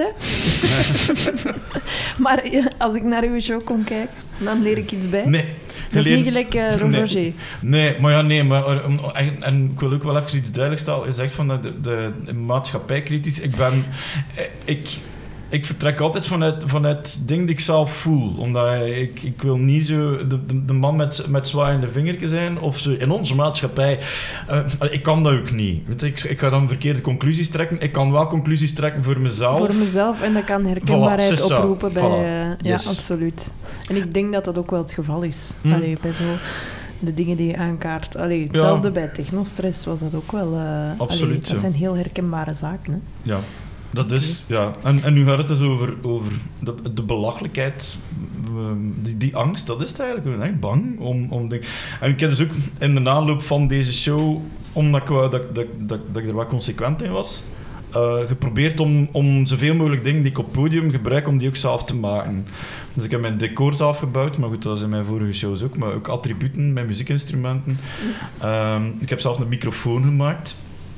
Maar ja, als ik naar uw show kom kijken, dan leer ik iets bij. Nee. Dat is Geleerd- niet gelijk uh, Ron Nee. Roger. Nee, maar ja, nee, maar eh, om- en, en ik wil ook wel even iets duidelijk stellen. Je zegt van de, de, de maatschappijkritisch. Ik ben... eh, Ik, ik vertrek altijd vanuit, vanuit dingen die ik zelf voel. Omdat ik, ik wil niet zo de, de, de man met, met zwaaiende vingertje zijn. Of zo in onze maatschappij. Uh, ik kan dat ook niet. Weet je, ik, ik ga dan verkeerde conclusies trekken. Ik kan wel conclusies trekken voor mezelf. Voor mezelf en dat kan herkenbaarheid Voilà, c'est ça. oproepen bij... Voilà. uh, ja, Yes. absoluut. En ik denk dat dat ook wel het geval is. Hmm. Allee, bij zo de dingen die je aankaart. Allee, hetzelfde bij technostress was dat ook wel... uh, Absoluut, allee, dat ja. zijn heel herkenbare zaken. Hè. Ja, dat is... Ja. En, en nu gaat het dus over, over de, de belachelijkheid, um, die, die angst, dat is het eigenlijk. Ik ben echt bang om... om dingen. En ik heb dus ook in de aanloop van deze show, omdat ik, wou dat, dat, dat, dat ik er wat consequent in was, uh, geprobeerd om, om zoveel mogelijk dingen die ik op podium gebruik, om die ook zelf te maken. Dus ik heb mijn decors afgebouwd, maar goed, dat was in mijn vorige shows ook, maar ook attributen, mijn muziekinstrumenten. Um, ik heb zelfs een microfoon gemaakt.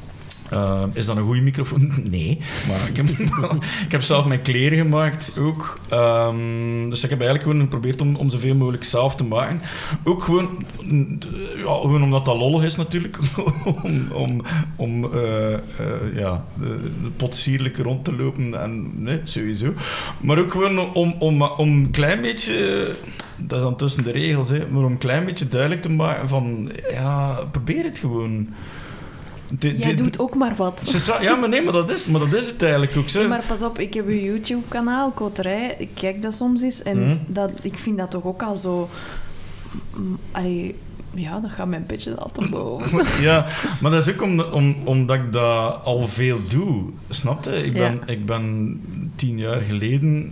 Uh, is dat een goede microfoon? Nee, maar ik heb, ik heb zelf mijn kleren gemaakt ook. Um, dus ik heb eigenlijk gewoon geprobeerd om, om zoveel mogelijk zelf te maken. Ook gewoon, ja, gewoon omdat dat lollig is natuurlijk, om, om, om uh, uh, ja, potsierlijk rond te lopen en nee, sowieso. Maar ook gewoon om, om, om een klein beetje, dat is dan tussen de regels, hè, maar om een klein beetje duidelijk te maken van, ja, probeer het gewoon. De, Jij de, doet ook maar wat. Ja, maar nee, maar dat is, maar dat is het eigenlijk ook zo. Nee, maar pas op, ik heb een YouTube-kanaal, Koterij. Ik kijk dat soms eens en Mm. dat, ik vind dat toch ook al zo... mm, Allee, ja, dat gaat mijn petje altijd boven. Ja, maar dat is ook om, om, omdat ik dat al veel doe. Snap je? Ik ben, Ja. ik ben tien jaar geleden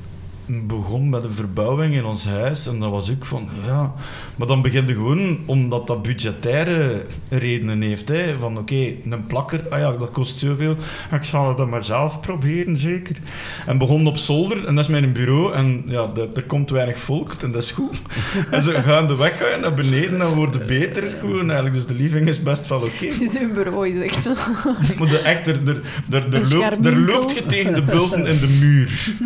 begon met een verbouwing in ons huis en dat was ook van, ja... Maar dan begint je gewoon, omdat dat budgettaire redenen heeft, hè, van oké, okay, een plakker, ah ja, dat kost zoveel, ik zal het dan maar zelf proberen, zeker. En begon op zolder, en dat is mijn bureau, en ja, de, er komt weinig volk, en dat is goed. En ze gaan de weg gaan naar beneden, dan wordt het beter, gewoon eigenlijk, dus de living is best wel oké. Okay. Dus uw bureau is echt zo... Maar de, echt, er, er, er, er, Een loopt, er loopt je tegen de bulten in de muur.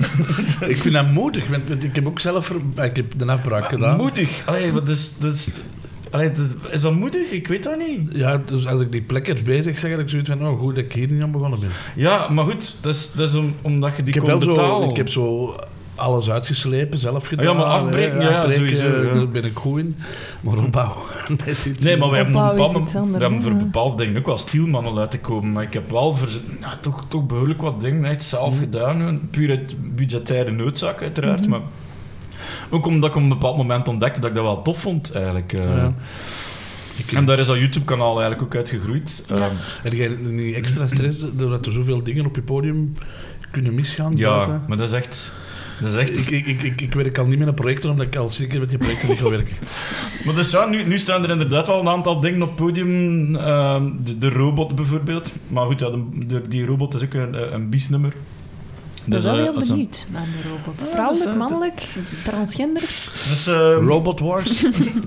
Ik vind dat moedig, want, want ik heb ook zelf ver- ik heb de afbraak gedaan. Moedig? Allee, wat is, dat is, allee, dat, is dat moedig? Ik weet dat niet. Ja, dus als ik die plekkers bezig zeg, heb ik zoiets van, oh goed dat ik hier niet aan begonnen ben. Ja, maar goed, dat is, dat is om, omdat je die Ik heb, kon wel betalen. zo, ik heb zo alles uitgeslepen, zelf gedaan. Ja, maar afbreken, hè, ja, afbreken, sowieso, ja. daar ben ik goed in. Maar opbouwen, net iets. Nee, maar we hebben, Opbouwen een is bepaald, iets anders, we hebben hè, voor ja. bepaalde dingen ook wel stielmannen laten komen. Maar ik heb wel voor, nou, toch, toch behoorlijk wat dingen echt zelf Mhm. gedaan. Puur uit budgettaire noodzaak, uiteraard. Mhm. Maar ook omdat ik op een bepaald moment ontdekte dat ik dat wel tof vond, eigenlijk. Uh, Ja. Ik- En daar is dat YouTube-kanaal eigenlijk ook uit gegroeid. Ja. Um, Heb jij niet extra stress doordat er zoveel dingen op je podium kunnen misgaan? ja, buiten? maar dat is echt... Dat is echt... Ik, ik, ik, ik, ik werk al niet met een projector, omdat ik al zeker met die projecten niet ga werken. Maar dus ja, nu, nu staan er inderdaad wel een aantal dingen op het podium. Ehm, de, de robot bijvoorbeeld. Maar goed, ja, de, de- die robot is ook een, een biesnummer. Ik ben Dus, wel eh, heel dat is een- benieuwd naar de robot. Ja, Vrouwelijk, dat is, eh, mannelijk, transgender. Dus, ehm, Robot Wars?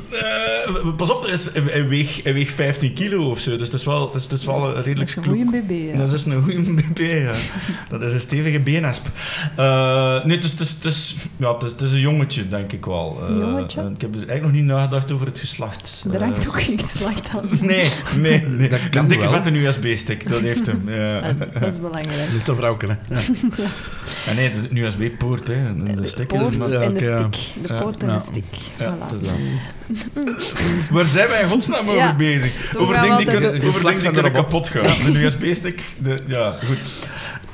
eh, pas op, hij, is, hij, hij weegt, hij weegt vijftien kilo of zo. Dus het is wel, het is, het is wel een Dat redelijk is een kloek. goede bb. Ja. Dat is een goede B B, ja. Dat is een stevige beenhesp. Uh, nee, het is, het, is, het, is, ja, het, is, het is een jongetje, denk ik wel. Uh, Een jongetje? uh, ik heb dus eigenlijk nog niet nagedacht over het geslacht. Er hangt Uh, ook geen geslacht aan. Nee, nee, nee. Dat kan Een dikke wel. vette U S B-stick, dat heeft hem. Ja. Ja, dat is belangrijk. Dat is een vrouwke, hè. Ja. Ah, nee, het is een U S B-poort, hè. De stick poort is maar... en de Ja, oké, stick. De ja. poort en Ja. de stick. Ja, Voilà. het is dat. Waar zijn wij in godsnaam over Ja, bezig? zo Over gaan we dingen die altijd kunnen, doen. over dingen die kunnen Robot. kapot gaan. De U S B-stick, de, ja, goed.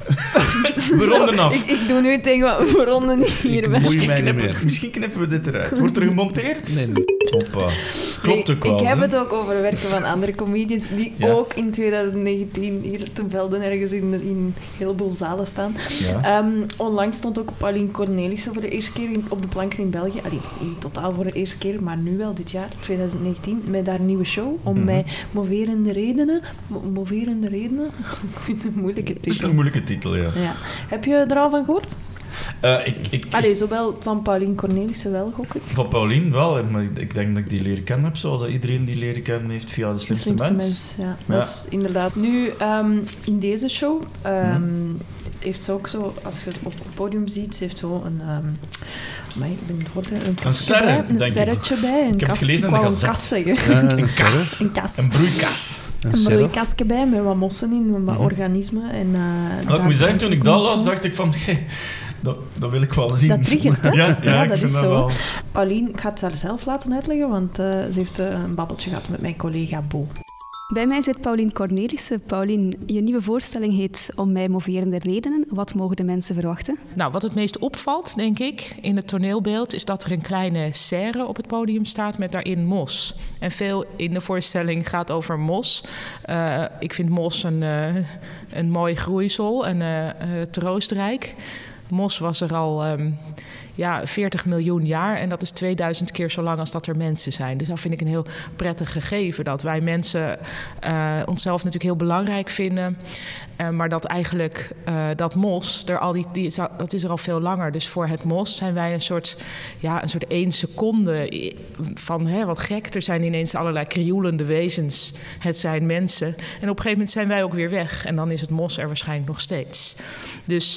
We ronden af. Ik, ik doe nu tegen wat we ronden hier Ik weg. moei Misschien mij niet knippen, meer. misschien knippen we dit eruit. Wordt er gemonteerd? Nee, nee. Hoppa. Klopt Nee, ook wel. ik heb hè? het ook over werken van andere comedians die Ja. ook in twintig negentien hier te velden ergens in, in een heleboel zalen staan. Ja. Ehm, onlangs stond ook Pauline Cornelissen voor de eerste keer in- op de planken in België. Allee, in totaal voor de eerste keer, maar nu wel dit jaar, twintig negentien, met haar nieuwe show. Om Mhm. mij moverende redenen... Mo- moverende redenen? Ik vind het een moeilijke Het is titel. een moeilijke titel, ja. Ja. Heb je er al van gehoord? Uh, ik, ik, Allee, zowel van Pauline Cornelissen wel, gok ik. Van Paulien wel, maar ik- ik denk dat ik die leren kennen heb, zoals dat iedereen die leren kennen heeft via De De Slimste, slimste Mens. mens. Ja, Ja. dat is inderdaad. Nu, ehm, in deze show ehm, Mhm. heeft ze ook zo, als je het op het podium ziet, ze heeft zo een... ehm maar ik ben het woord, hè, een kastje serre, bij, denk een ik. serretje bij. Een Ik heb het kast, gelezen in ik de wou een Gazette. kast zeggen. Ja, Een een kas. serre. Een kas. Een broeikas. Een Een serre. broeikastje bij, met wat mossen in, met wat Mhm. organismen. En, uh, Wat ik moet zeggen, toen ik dat las, dacht ik van... Hey, dat, dat wil ik wel zien. Dat triggert, hè? Ja, ja, Ja, ik dat vind is dat zo. wel... Pauline, ik ga het haar zelf laten uitleggen, want uh, ze heeft uh, een babbeltje gehad met mijn collega Bo. Bij mij zit Pauline Cornelissen. Pauline, je nieuwe voorstelling heet Om mij moverende redenen. Wat mogen de mensen verwachten? Nou, wat het meest opvalt, denk ik, in het toneelbeeld... is dat er een kleine serre op het podium staat met daarin mos. En veel in de voorstelling gaat over mos. Uh, ik vind mos een, uh, een mooi groeisel en uh, uh, troostrijk. Mos was er al... Um, Ja, veertig miljoen jaar en dat is tweeduizend keer zo lang als dat er mensen zijn. Dus dat vind ik een heel prettig gegeven. Dat wij mensen uh, onszelf natuurlijk heel belangrijk vinden. Uh, maar dat eigenlijk uh, dat mos, er al die, die, dat is er al veel langer. Dus voor het mos zijn wij een soort, ja, een soort één seconde van hè, wat gek. Er zijn ineens allerlei krioelende wezens. Het zijn mensen. En op een gegeven moment zijn wij ook weer weg. En dan is het mos er waarschijnlijk nog steeds. Dus...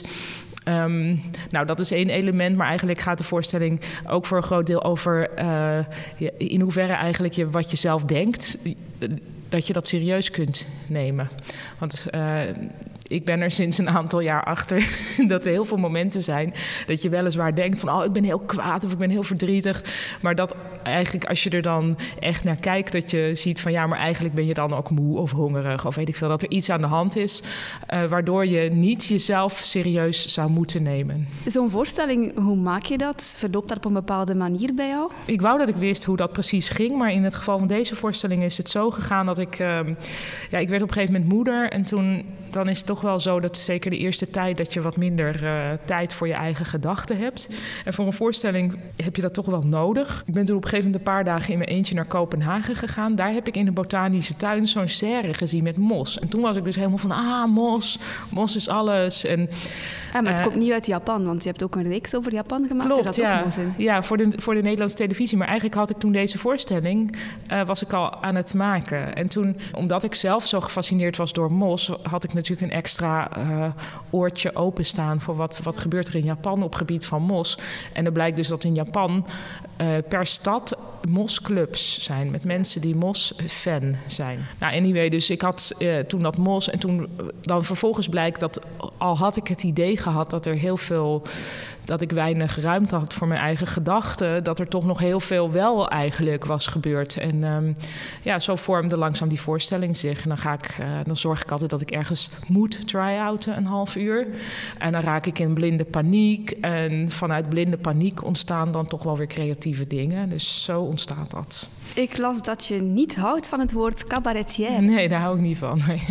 Um, nou, dat is één element, maar eigenlijk gaat de voorstelling ook voor een groot deel over uh, in hoeverre eigenlijk je wat je zelf denkt, dat je dat serieus kunt nemen. Want uh, ik ben er sinds een aantal jaar achter dat er heel veel momenten zijn dat je weliswaar denkt van oh, ik ben heel kwaad of ik ben heel verdrietig. Maar dat eigenlijk als je er dan echt naar kijkt, dat je ziet van ja, maar eigenlijk ben je dan ook moe of hongerig of weet ik veel. Dat er iets aan de hand is uh, waardoor je niet jezelf serieus zou moeten nemen. Zo'n voorstelling, hoe maak je dat? Verloopt dat op een bepaalde manier bij jou? Ik wou dat ik wist hoe dat precies ging, maar in het geval van deze voorstelling is het zo gegaan dat ik... Uh, ja, ik werd op een gegeven moment moeder en toen dan is het toch wel zo dat zeker de eerste tijd dat je wat minder uh, tijd voor je eigen gedachten hebt. En voor een voorstelling heb je dat toch wel nodig. Ik ben toen op een gegeven moment een paar dagen in mijn eentje naar Kopenhagen gegaan. Daar heb ik in de botanische tuin zo'n serre gezien met mos. En toen was ik dus helemaal van, ah, mos, mos is alles. En, ah, maar het uh, komt niet uit Japan, want je hebt ook een reeks over Japan gemaakt. Klopt, daar zat ja. ook mos in. Ja, voor de, voor de Nederlandse televisie. Maar eigenlijk had ik toen deze voorstelling, uh, was ik al aan het maken. En toen, omdat ik zelf zo gefascineerd was door mos, had ik natuurlijk een extra uh, oortje openstaan voor wat, wat gebeurt er in Japan op gebied van mos. En er blijkt dus dat in Japan uh, per stad mosclubs zijn met mensen die mos-fan zijn. Nou, anyway, dus ik had uh, toen dat mos en toen dan vervolgens blijkt dat al had ik het idee gehad dat er heel veel, dat ik weinig ruimte had voor mijn eigen gedachten, dat er toch nog heel veel wel eigenlijk was gebeurd. En um, ja, zo vormde langzaam die voorstelling zich. En dan ga ik, uh, dan zorg ik altijd dat ik ergens moet try-outen, een half uur. En dan raak ik in blinde paniek. En vanuit blinde paniek ontstaan dan toch wel weer creatieve dingen. Dus zo ontstaat dat. Ik las dat je niet houdt van het woord cabaretier. Nee, daar hou ik niet van. Nee,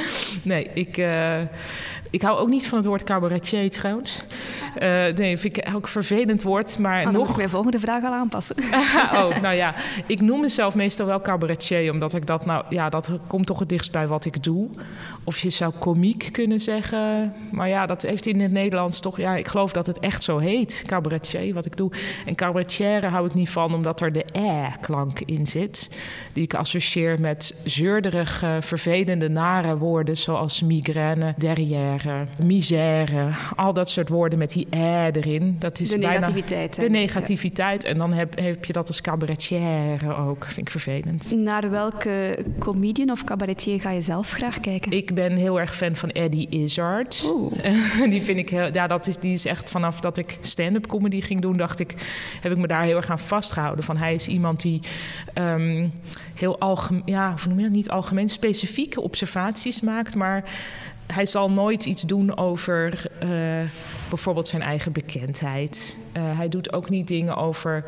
nee ik, uh, ik hou ook niet van het woord cabaretier trouwens. Uh, nee, vind ik ook een vervelend woord. Maar ah, dan nog... moet ik mijn volgende vraag al aanpassen. oh, nou ja, ik noem mezelf meestal wel cabaretier, omdat ik dat nou, ja, dat komt toch het dichtst bij wat ik doe. Of je zou komiek kunnen zeggen, maar ja, dat heeft in het Nederlands toch, ja, ik geloof dat het echt zo heet, cabaretier, wat ik doe. En cabaretière hou ik niet van, omdat er de ä-klank in zit, die ik associeer met zeurderige, vervelende, nare woorden, zoals migraine, derrière leren, misère, al dat soort woorden met die eh erin. Dat is de bijna negativiteit. de negativiteit. En dan heb, heb je dat als cabaretière ook. Vind ik vervelend. Naar welke comedian of cabaretier ga je zelf graag kijken? Ik ben heel erg fan van Eddie Izzard. Oeh. Die vind ik heel, ja, dat is, die is echt vanaf dat ik stand-up comedy ging doen, dacht ik, heb ik me daar heel erg aan vastgehouden. Van hij is iemand die um, heel algemeen, ja, hoe noem je dat? Niet algemeen, specifieke observaties maakt, maar hij zal nooit iets doen over uh, bijvoorbeeld zijn eigen bekendheid. Uh, hij doet ook niet dingen over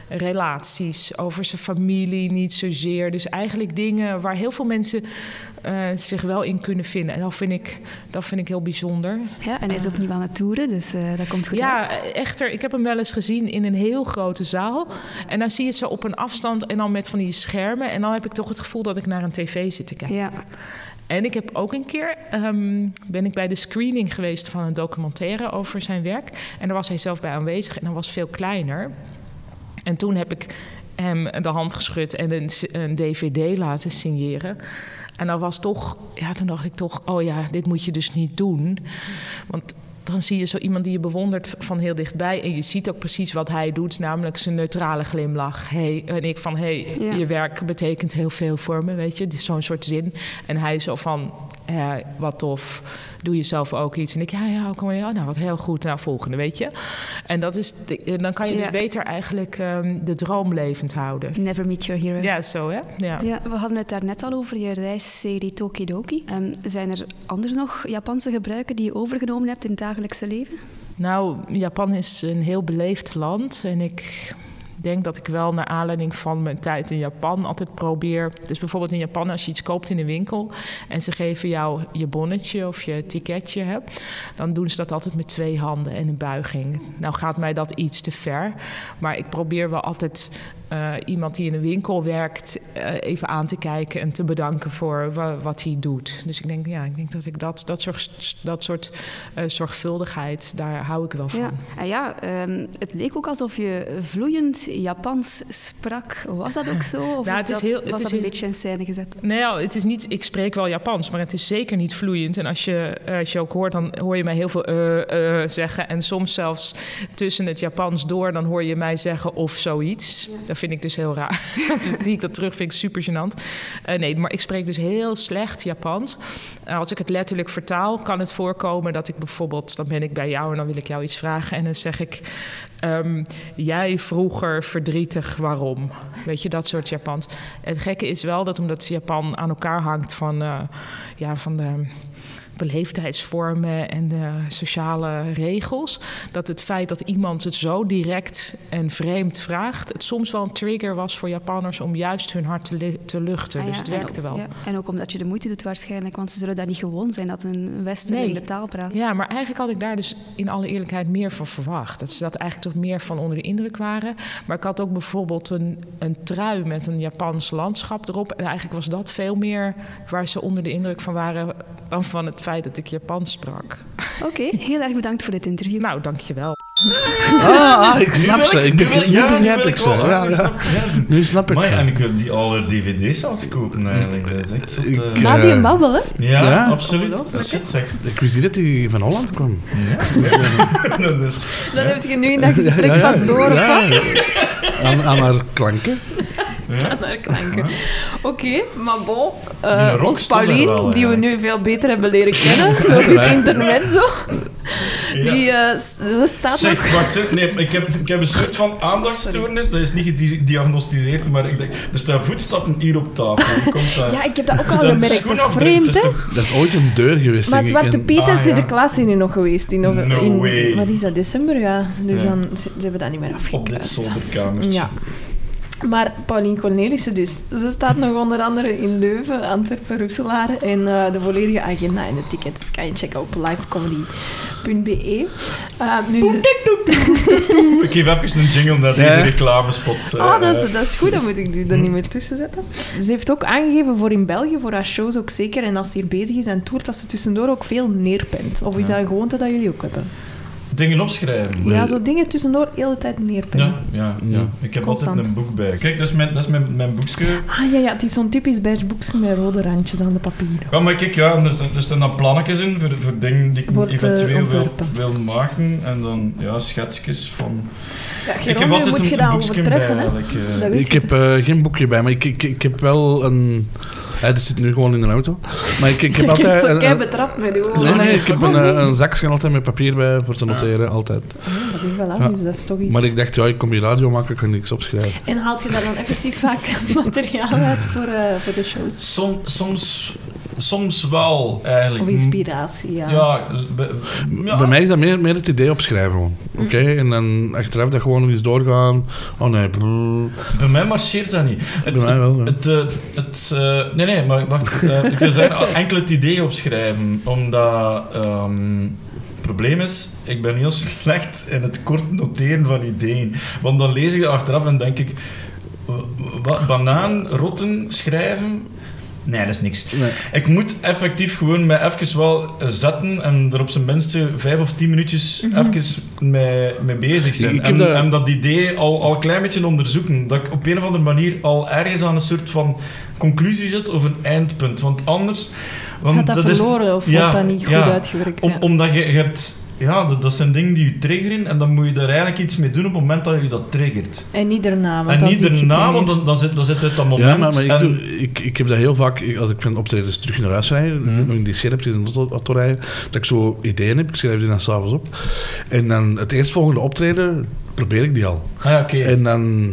relaties, over zijn familie, niet zozeer. Dus eigenlijk dingen waar heel veel mensen uh, zich wel in kunnen vinden. En dat vind ik, dat vind ik heel bijzonder. Ja, en hij is opnieuw aan het toeren, dus uh, dat komt goed ja, uit. Ja, echter, ik heb hem wel eens gezien in een heel grote zaal. En dan zie je het zo op een afstand en dan met van die schermen. En dan heb ik toch het gevoel dat ik naar een tv zit te kijken. Ja. En ik heb ook een keer, um, ben ik bij de screening geweest van een documentaire over zijn werk. En daar was hij zelf bij aanwezig en dat was veel kleiner. En toen heb ik hem de hand geschud en een, een D V D laten signeren. En dat was toch, ja, toen dacht ik toch, oh ja, dit moet je dus niet doen. Want dan zie je zo iemand die je bewondert van heel dichtbij. En je ziet ook precies wat hij doet, namelijk zijn neutrale glimlach. Hey, en ik van, hé, hey, ja. je werk betekent heel veel voor me, weet je. Zo'n soort zin. En hij zo van, ja, wat tof, doe je zelf ook iets? En ik, ja, ja, kom ja, nou, wat heel goed, nou, volgende, weet je. En dat is, de, dan kan je ja. dus beter eigenlijk um, de droom levend houden. Never meet your heroes. Ja, zo, hè. Ja. Ja, we hadden het daarnet al over je reisserie Tokidoki. Um, zijn er anders nog Japanse gebruiken die je overgenomen hebt in het dagelijkse leven? Nou, Japan is een heel beleefd land en ik denk dat ik wel naar aanleiding van mijn tijd in Japan altijd probeer. Dus bijvoorbeeld in Japan, als je iets koopt in een winkel en ze geven jou je bonnetje of je ticketje, hè, dan doen ze dat altijd met twee handen en een buiging. Nou gaat mij dat iets te ver, maar ik probeer wel altijd uh, iemand die in een winkel werkt uh, even aan te kijken en te bedanken voor wa- wat hij doet. Dus ik denk, ja, ik denk dat ik dat, dat soort, dat soort uh, zorgvuldigheid, daar hou ik wel van. Ja, en ja um, het leek ook alsof je vloeiend Japans sprak. Was dat ook zo? Of nou, is het is dat, heel, was het dat is een beetje in scène gezet? Nee, nou, het is niet, ik spreek wel Japans, maar het is zeker niet vloeiend. En als je, als je ook hoort, dan hoor je mij heel veel uh, uh, zeggen. En soms zelfs tussen het Japans door, dan hoor je mij zeggen of zoiets. Ja. Dat vind ik dus heel raar. Zie ik dat terug, vind ik super gênant. Uh, nee, maar ik spreek dus heel slecht Japans. Uh, als ik het letterlijk vertaal, kan het voorkomen dat ik bijvoorbeeld, dan ben ik bij jou en dan wil ik jou iets vragen. En dan zeg ik, um, jij vroeger verdrietig, waarom? Weet je, dat soort Japans. Het gekke is wel dat omdat Japan aan elkaar hangt van, uh, ja, van de beleefdheidsvormen en de sociale regels, dat het feit dat iemand het zo direct en vreemd vraagt, het soms wel een trigger was voor Japanners om juist hun hart te, li- te luchten. Ah, ja, dus het werkte ook, wel. Ja. En ook omdat je de moeite doet waarschijnlijk, want ze zullen daar niet gewoon zijn dat een Westerling nee. de taal praat. Ja, maar eigenlijk had ik daar dus in alle eerlijkheid meer van verwacht. Dat ze dat eigenlijk toch meer van onder de indruk waren. Maar ik had ook bijvoorbeeld een, een trui met een Japans landschap erop. En eigenlijk was dat veel meer waar ze onder de indruk van waren dan van het feit dat ik Japans sprak. Oké, okay, heel erg bedankt voor dit interview. Nou, dankjewel. Ah, ah ik snap ze. Ik begrijp, ja, nu begrijp ik ze. Ja, ja. Ja. Nu snap ik maar, ze. En ik wil die alle D V D's zelfs kopen eigenlijk. Dat is echt zot, uh... uh... Na die babbel, hè? Ja, ja, absoluut. Dat is shit, zeg. Ik wist niet dat hij van Holland kwam. Ja. ja. dus, Dan ja. heb je nu in dat gesprek ja, ja, pas door, ja, ja, ja. Aan, aan haar klanken. Ja. Aan haar klanken. Oké, okay, maar bon. Uh, ons Pauline, wel, die we nu veel beter hebben leren kennen door dit intermezzo. Ja. Die uh, staat zeg, nog... wacht, nee, ik, heb, ik heb een soort van aandachtstoornis. Dat is niet gediagnosticeerd, maar ik denk, er staan voetstappen hier op tafel. Komt daar, ja, ik heb dat ook al gemerkt. Dat is vreemd, hè? Toch... Dat is ooit een deur geweest. Maar Zwarte en... Piet is ah, ja. Sinterklaas hier nog geweest. In, no in, way. Wat is dat, december? Ja. Dus ja. dan, ze, ze hebben dat niet meer afgekast. Op dit zolderkamertje. Ja. Maar Pauline Cornelissen dus. Ze staat nog onder andere in Leuven, Antwerpen, Roeselare. En uh, de volledige agenda en de tickets kan je checken op livecomedy punt b e. Uh, nu ze... Ik geef even een jingle naar deze ja. reclamespot. Ah, oh, dat, dat is goed. Dan moet ik die er niet meer tussen zetten. Ze heeft ook aangegeven voor in België, voor haar shows ook zeker. En als ze hier bezig is en toert, dat ze tussendoor ook veel neerpent. Of is ja. dat een gewoonte dat jullie ook hebben? Dingen opschrijven. Ja, zo dingen tussendoor de hele tijd neerpennen. Ja, ja, ja. Ik heb Constant. altijd een boek bij. Kijk, dat is mijn, dat is mijn, mijn boekje. Ah ja, ja, het is zo'n typisch badge boekje met rode randjes aan de papieren. Ja, maar kijk, ja, er, er staan dan plannetjes in voor, voor dingen die ik Wordt, uh, eventueel wil, ontworpen. wil maken. En dan, ja, schetsjes van... Ja, ik heb Jerome, altijd moet je een dat boekje bij, overtreffen, hè? eigenlijk. eh. Dat weet Ik je heb uh, geen boekje bij, maar ik, ik, ik heb wel een... Hij ja, zit nu gewoon in de auto. Maar ik, ik heb je altijd... hebt zo een- kei een- betrapt met je Nee, nee, ik heb een, Oh, eh, een zakje altijd met papier bij voor te noteren, altijd. Ja, dat is wel Ja. aan, dus dat is toch iets. Maar ik dacht, ja, ik kom hier radio maken, ik kan niks opschrijven. En haalt je daar dan effectief vaak materiaal uit voor, eh, voor de shows? Som, soms, soms wel, eigenlijk. Of inspiratie, ja. Ja, be- ja. Bij mij is dat meer, meer het idee opschrijven gewoon. Oké, en dan achteraf dat gewoon nog eens doorgaan. Oh nee, brrr. Bij mij marcheert dat niet. Het, Bij mij wel, ja. Het, eh, het, eh, nee, nee, maar wacht. eh, ik wil zeggen, enkel het idee opschrijven. Omdat... ehm, het probleem is, ik ben heel slecht in het kort noteren van ideeën. Want dan lees ik het achteraf en denk ik... Wat, banaan, rotten, schrijven... Nee, dat is niks. Nee. Ik moet effectief gewoon mij even wel zetten en er op zijn minste vijf of tien minuutjes Mhm. even mee, mee bezig zijn. Ik heb En, dat- en dat idee al, al een klein beetje onderzoeken. Dat ik op een of andere manier al ergens aan een soort van conclusie zit of een eindpunt. Want anders... Want Gaat dat is- verloren of ja, wordt dat niet goed ja. uitgewerkt? Om, ja. omdat je, je hebt... Ja, dat, dat zijn dingen die je triggeren en dan moet je daar eigenlijk iets mee doen op het moment dat je dat triggert. En niet daarna, want En dan niet zit je daarna, premier. want dan, dan, zit, dan zit het dat moment. Ja, maar, maar ik, en- doe, ik, ik heb dat heel vaak, ik- als ik van optredens terug naar huis rijd, Mhm. nog in die scherpjes in de auto rijden, dat ik zo ideeën heb, ik schrijf die dan s'avonds op. En dan het eerstvolgende optreden, probeer ik die al. Ah, ja, oké. En dan...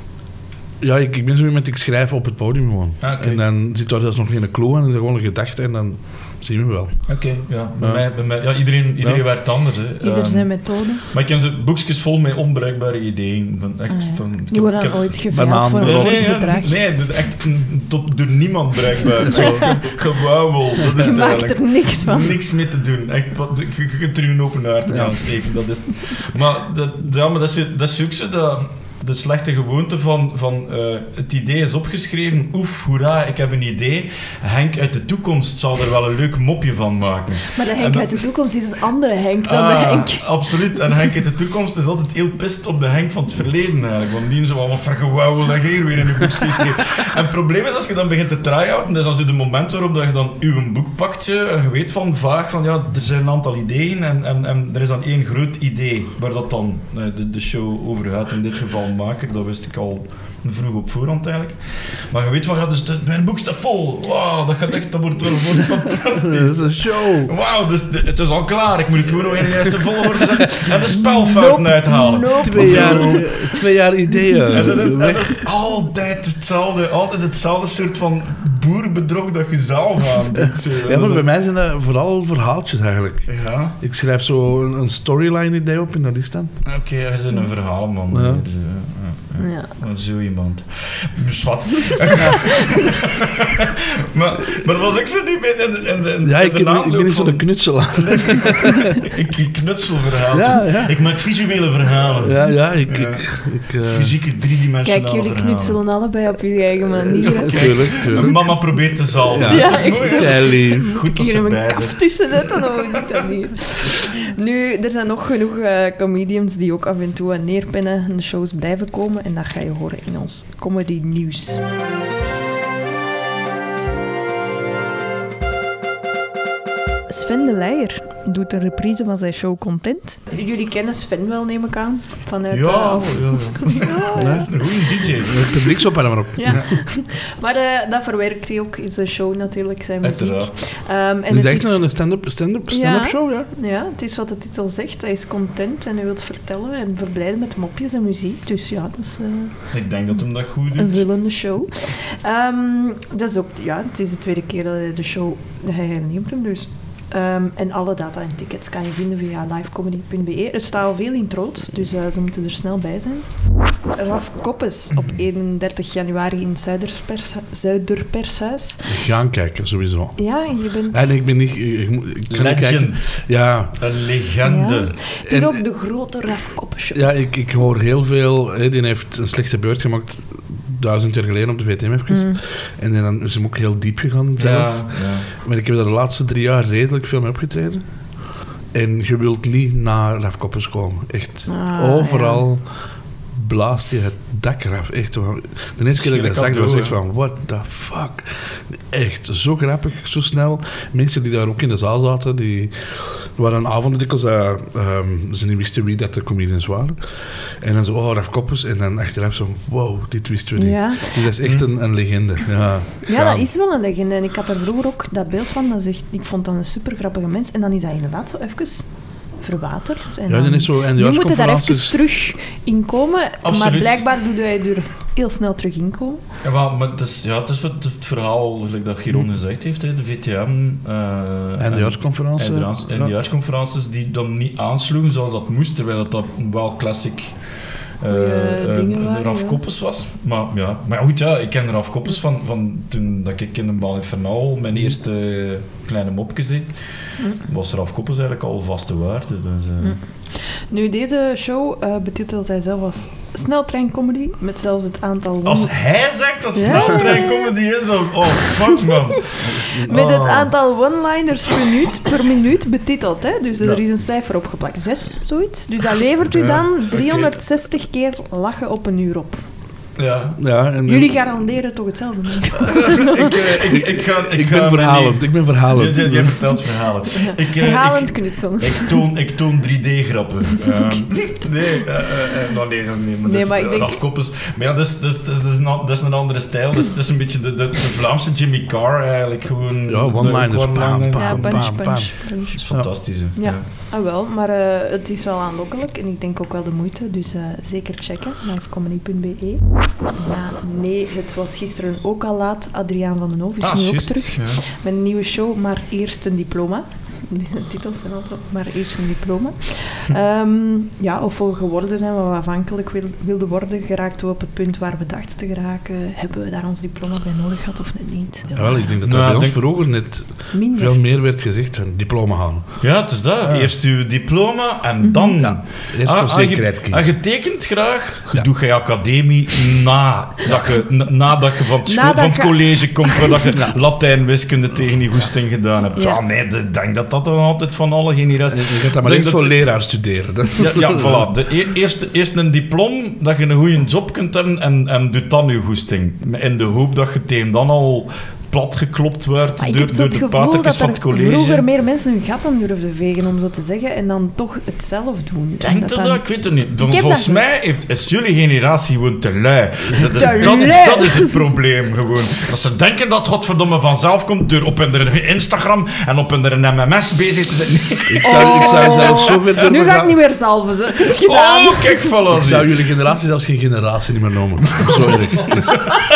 Ja, ik, ik ben zo iemand, ik schrijf op het podium gewoon. Ah, oké. En dan zit daar dus nog geen clue aan, en is er gewoon een gedachte en dan zien we wel. Oké, ja. Bij Ja. mij, bij mij, ja, iedereen, iedereen Ja. werkt anders. Hè. Ieder Ehm, zijn methode. Maar ik heb ze boekjes vol met onbruikbare ideeën. Van echt, Ah, ja. van, ik Die heb- worden ik dan heb- ooit geveild banaan, voor een Nee, bijvoorbeeld. nee, fors ja, bedrag. nee, dat is echt mm, tot, door niemand bruikbaar. Zo, ge- gewauwel, dat is Je het maakt eigenlijk. er niks van. Niks mee te doen. Echt, wat, je, je kunt er een open haard mee Ja. aansteken. Dat is, maar dat, ja, maar dat is, dat is ook zo dat, de slechte gewoonte van, van eh, het idee is opgeschreven. Oef, hoera, ik heb een idee. Henk uit de toekomst zal er wel een leuk mopje van maken. Maar de En Henk dat- uit de toekomst is een andere Henk dan Ah, de Henk. Absoluut. En Henk uit de toekomst is altijd heel pist op de Henk van het verleden eigenlijk. Want die zo van, wat vergewauwel dat hier weer in je boekjes schreef. En het probleem is, als je dan begint te try-outen, dat is als je de moment waarop dat je dan uw boek pakt, je, en je weet van vaag van, ja, er zijn een aantal ideeën en, en, en er is dan één groot idee waar dat dan eh, de, de show over gaat. In dit geval maker, dat wist ik al vroeg op voorhand eigenlijk. Maar je weet van, ja, dus de, mijn boek staat vol. Wauw, dat gaat echt, dat wordt wel wordt fantastisch. Dat is een show! Wauw, dus de- het is al klaar. Ik moet het gewoon nog in de juiste volgorde zetten en de spelfouten uithalen. Nope. Twee jaar, twee jaar ideeën. En dat, is, en Weg. dat is altijd hetzelfde, altijd hetzelfde soort van boerenbedrog dat je zelf aan doet. Ja, maar bij mij zijn dat vooral verhaaltjes eigenlijk. Ja, Ik schrijf zo een, een storyline idee op en dat is dan. oké, hij is een verhaal, man. Ja. Ja. Ja, ja. Ja. Oh, zo iemand. Dus wat? maar, maar dat was ik zo niet meer in, de- in, de- in, Ja, in ik, de ik, ik aanloop ben niet zo de van- knutselaar. ik, ik knutsel verhaaltjes. Ja, ja. Ik maak visuele verhalen. Ja, ja, ik... Ja. ik, ik eh, Fysieke driedimensionale Kijk, jullie verhalen. knutselen allebei op jullie eigen manier. hè. Tuurlijk, tuurlijk. Mama probeert te zalven. Ja. Dat is Ja, toch echt, mooi, hè? hè? Kelly. Moet Goed ik dat hier ze een bij kaf zit. tussen zetten? Of hoe zit dat hier? Nu, er zijn nog genoeg eh, comedians die ook af en toe aan neerpennen en de shows blijven komen. En dat ga je horen in ons comedy nieuws. Sven de Leijer doet een reprise van zijn show Content. Jullie kennen Sven wel, neem ik aan. Vanuit, Ja, eh, ja, ja. Dat is een goede D J. Het publiek zo maar op. Ja. Maar eh, dat verwerkt hij ook in zijn show natuurlijk, zijn muziek. Uiteraard. Ehm, en Het is het echt is, een stand-up stand-up, stand-up Ja. show, ja? ja, het is wat de titel zegt. Hij is content en hij wil vertellen en verblijden met mopjes en muziek. Dus ja, dat is eh, Ik denk dat hem dat goed een doet. vullende show. Ehm, dat is ook, ja, het is de tweede keer dat hij de show, hij herneemt hem dus. Ehm, en alle data en tickets kan je vinden via livecomedy punt be. Er staat al veel in het rood, dus eh, ze moeten er snel bij zijn. Raf Koppes op eenendertig januari in het Zuiderpers, Zuiderpershuis. Gaan kijken, sowieso. Ja, je bent... En ik ben niet... Ik, ik, moet- ik kan niet kijken. Legend. Ja, Een legende. Ja. Het is En- ook de grote Raf Koppes show. ja ik, ik hoor heel veel... Hè, die heeft een slechte beurt gemaakt duizend jaar geleden op de V T M even. Mm. En dan is hem ook heel diep gegaan zelf. Ja, ja. Maar ik heb daar de laatste drie jaar redelijk veel mee opgetreden. En je wilt niet naar Raf Koppers komen. Echt, Ah, overal blaast je het dak eraf. Echt, de eerste keer dat ik dat zag, was echt van, what the fuck. Echt, zo grappig, zo snel. Mensen die daar ook in de zaal zaten, die er waren avonden dikwijls dat um, ze niet wisten wie dat de comedians waren. En dan zo, oh, Raf Koppers. En dan achteraf zo, wow, dit wisten we niet. Ja. Dus dat is echt een, een legende. Ja, Ja, dat is wel een legende. En ik had er vroeger ook dat beeld van. Dat is echt, ik vond dat een super grappige mens. En dan is dat inderdaad zo even verwaterd. En ja, dan is zo nu moeten daar even conferenties. terug in komen. Absoluut. Maar blijkbaar doet hij er heel snel terug in komen. Ja, maar, maar het is, ja, het is wat het verhaal, zoals dat Giron gezegd heeft, hè, de V T M... Uh, Eindejaarsconferentie. Eindejaarsconferences die dan niet aansloegen zoals dat moest, terwijl het dat wel classic... Uh, Goeie dingen waren, Raf ja. Koppes was. Maar ja, maar goed, ja, ik ken Raf Koppes van, van toen dat ik in de Bal Infernal mijn eerste kleine mopje deed. Mm. Was Raf Koppes eigenlijk al vaste waarde. Dus, uh, Mm. Nu, deze show uh, betitelt hij zelf als sneltreincomedy, met zelfs het aantal... als won- hij zegt dat Ja. sneltreincomedy is, dan... Oh, fuck, man. Met het Oh. aantal one-liners per minuut, per minuut betiteld. Hè? Dus Ja. er is een cijfer opgeplakt. Zes, zoiets. Dus dat levert u Ja, dan oké. driehonderdzestig keer lachen op een uur op. Ja. Ja, en Jullie garanderen toch hetzelfde? denk ik? ik, uh, ik, ik, ga, ik, ik ga ben verhalend, ik ben verhalend. Je, je, je vertelt verhalen. Ik, uh, Verhalend ik, Knutson. ik, toon, ik toon drie D-grappen. Um, nee, uh, uh, uh, no, nee, no, nee, maar, Nee, dat is, maar ik uh, denk- Raf Koppes. Maar ja, dat is, dat, is, dat, is, dat, is een, dat is een andere stijl. Dat is, dat is een beetje de, de, de Vlaamse Jimmy Carr eigenlijk. Gewoon, Ja, de- one-liners, one-liner. bam, bam. Ja, punch, bam, bam. punch, Dat punch. is fantastisch. hè. Ja, ah, wel, maar uh, het is wel aanlokkelijk en ik denk ook wel de moeite, dus uh, zeker checken, livecomedy punt b e. Ja, nee, het was gisteren ook al laat. Adriaan van den Hoof is Ah, nu ook juist, terug ja. met een nieuwe show, maar eerst een diploma. De titels zijn altijd, maar eerst een diploma. Um, ja, of we geworden zijn wat we afhankelijk wil, wilden worden, geraakt we op het punt waar we dachten te geraken. Hebben we daar ons diploma bij nodig gehad of net niet? Ja, wel, ik denk dat dat Nou, bij ons denk- vroeger net Minder. veel meer werd gezegd van diploma halen. Ja, het is dat. Ja. Eerst uw diploma en dan... Ja, eerst Ah, voor als je- zekerheid kiezen. Als je tekent graag, Ja. doe je academie nadat je, na- nadat je van het, school, Nadat van het je- college komt, waar dat je Latijn, wiskunde tegen die goesting gedaan hebt. Ja. Ja, nee, ik denk dat dat dan altijd van alle generaties... Je gaat dat maar Denk eens dat- voor leraar studeren. Dat- Ja, ja voilà. De, e- eerst, eerst een diploma, dat je een goede job kunt hebben en, en doe dan je goesting. In de hoop dat je tegen dan al platgeklopt werd Maar ik door, heb zo door het de gevoel patekens dat van het er college. vroeger meer mensen hun gat aan durfden vegen, om zo te zeggen, en dan toch het zelf doen. En Denk je dan- dat? Ik weet het niet. Vol- heb Volgens dat niet. mij heeft, is jullie generatie gewoon te lui. Dat, Te dat, lui. dat is het probleem gewoon. Dat ze denken dat godverdomme vanzelf komt door op hun Instagram en op hun M M S bezig te zijn. Nee. Ik zou, ik zou zelfs zo ver durven Nu ga ik gaan- niet meer zalven, ze. Het is gedaan. Oh, kijk, voilà. Ik zou jullie generatie zelfs geen generatie niet meer noemen. Zo erg. Het is,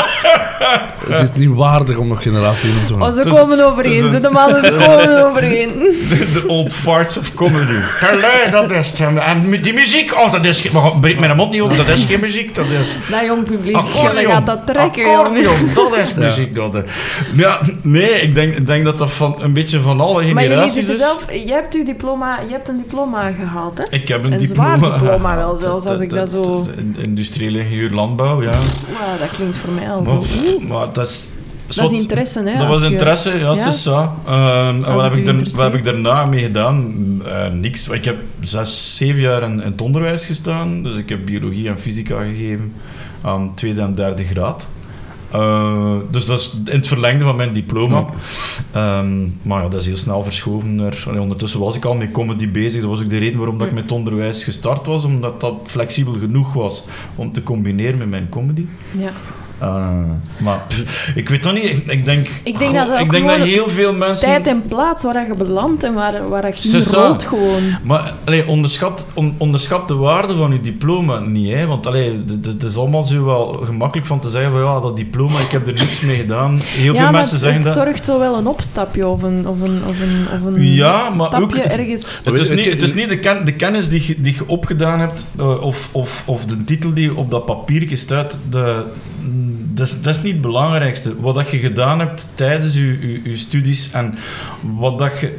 het is niet waardig om nog generatie genoemd te Oh, worden. ze Het is- komen overeen, het is ze een- de mannen, ze komen overeen. De, de old farts of comedy. Lui, dat is het. En die muziek, oh, dat is... geen- Maar breek mijn mond niet op, dat is geen muziek, dat is... Dat jong publiek, Accordeon. jullie gaat dat trekken, joh. Accordeon, dat is muziek. Dat, hè. Ja, nee, ik denk, ik denk dat dat van, een beetje van alle Maar jullie generaties zitten is. zelf... Jij hebt, uw diploma, je hebt een diploma gehaald, hè? Ik heb een, Een diploma. zwaar diploma wel gehaald. zelfs, als ik dat zo- in- Industrieel ingenieur landbouw, ja. Wow, dat klinkt voor mij al zo... Maar, maar dat is... Dat is interesse, hè? Dat als was je- interesse, ja, Ja? c'est ça. Ehm, en wat het heb, u ik daar, interesseert. wat heb ik daarna mee gedaan? Eh, niks. Ik heb zes, zeven jaar in, in het onderwijs gestaan. Dus ik heb biologie en fysica gegeven aan tweede en derde graad. Eh, dus dat is in het verlengde van mijn diploma. Ehm, maar ja, dat is heel snel verschoven naar... allee, ondertussen was ik al met comedy bezig. Dat was ook de reden waarom dat ik met het onderwijs gestart was. Omdat dat flexibel genoeg was om te combineren met mijn comedy. Ja. Uh, maar pff, ik weet toch niet, ik, ik denk, Ik denk goh, dat dat ook ik denk dat gewoon heel veel mensen... Tijd en plaats waar je belandt en waar, waar je C'est in ça. rolt gewoon. Maar allee, onderschat, on, onderschat de waarde van je diploma niet, hè? Want allee, d- d- het is allemaal zo wel gemakkelijk van te zeggen van ja, dat diploma, ik heb er niks mee gedaan. Heel ja, veel maar mensen het, zeggen het dat... zorgt zo wel een opstapje of een, of een, of een, of een Ja, maar stapje ook- ergens. Het is Weet niet, je- het is niet de, ken, de kennis die je, die je opgedaan hebt, uh, of, of, of de titel die op dat papiertje staat, de, dat, is, dat is niet het belangrijkste. Wat dat je gedaan hebt tijdens je, je, je studies en wat dat je...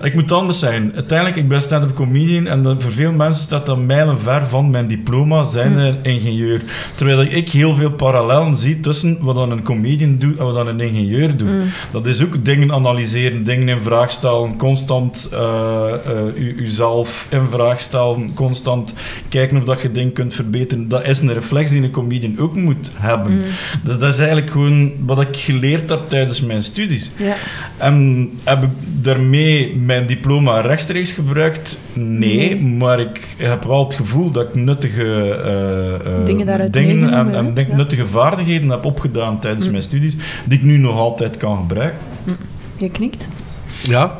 Ik moet anders zijn. Uiteindelijk, ik ben stand-up comedian en dat, voor veel mensen staat dat mijlenver van mijn diploma, zijn een ingenieur. Terwijl ik heel veel parallellen zie tussen wat dan een comedian doet en wat dan een ingenieur doet. Mm. Dat is ook dingen analyseren, dingen in vraag stellen, constant uh, uh, u, uzelf in vraag stellen, constant kijken of dat je dingen kunt verbeteren. Dat is een reflex die een comedian ook moet hebben. Mm. Dus dat is eigenlijk gewoon wat ik geleerd heb tijdens mijn studies. Ja. En heb ik daarmee mijn diploma rechtstreeks gebruikt? Nee, nee. Maar ik heb wel het gevoel dat ik nuttige uh, uh, dingen, dingen en, en denk, ja. nuttige vaardigheden heb opgedaan tijdens mm. mijn studies, die ik nu nog altijd kan gebruiken. Mm. Je knikt? Ja.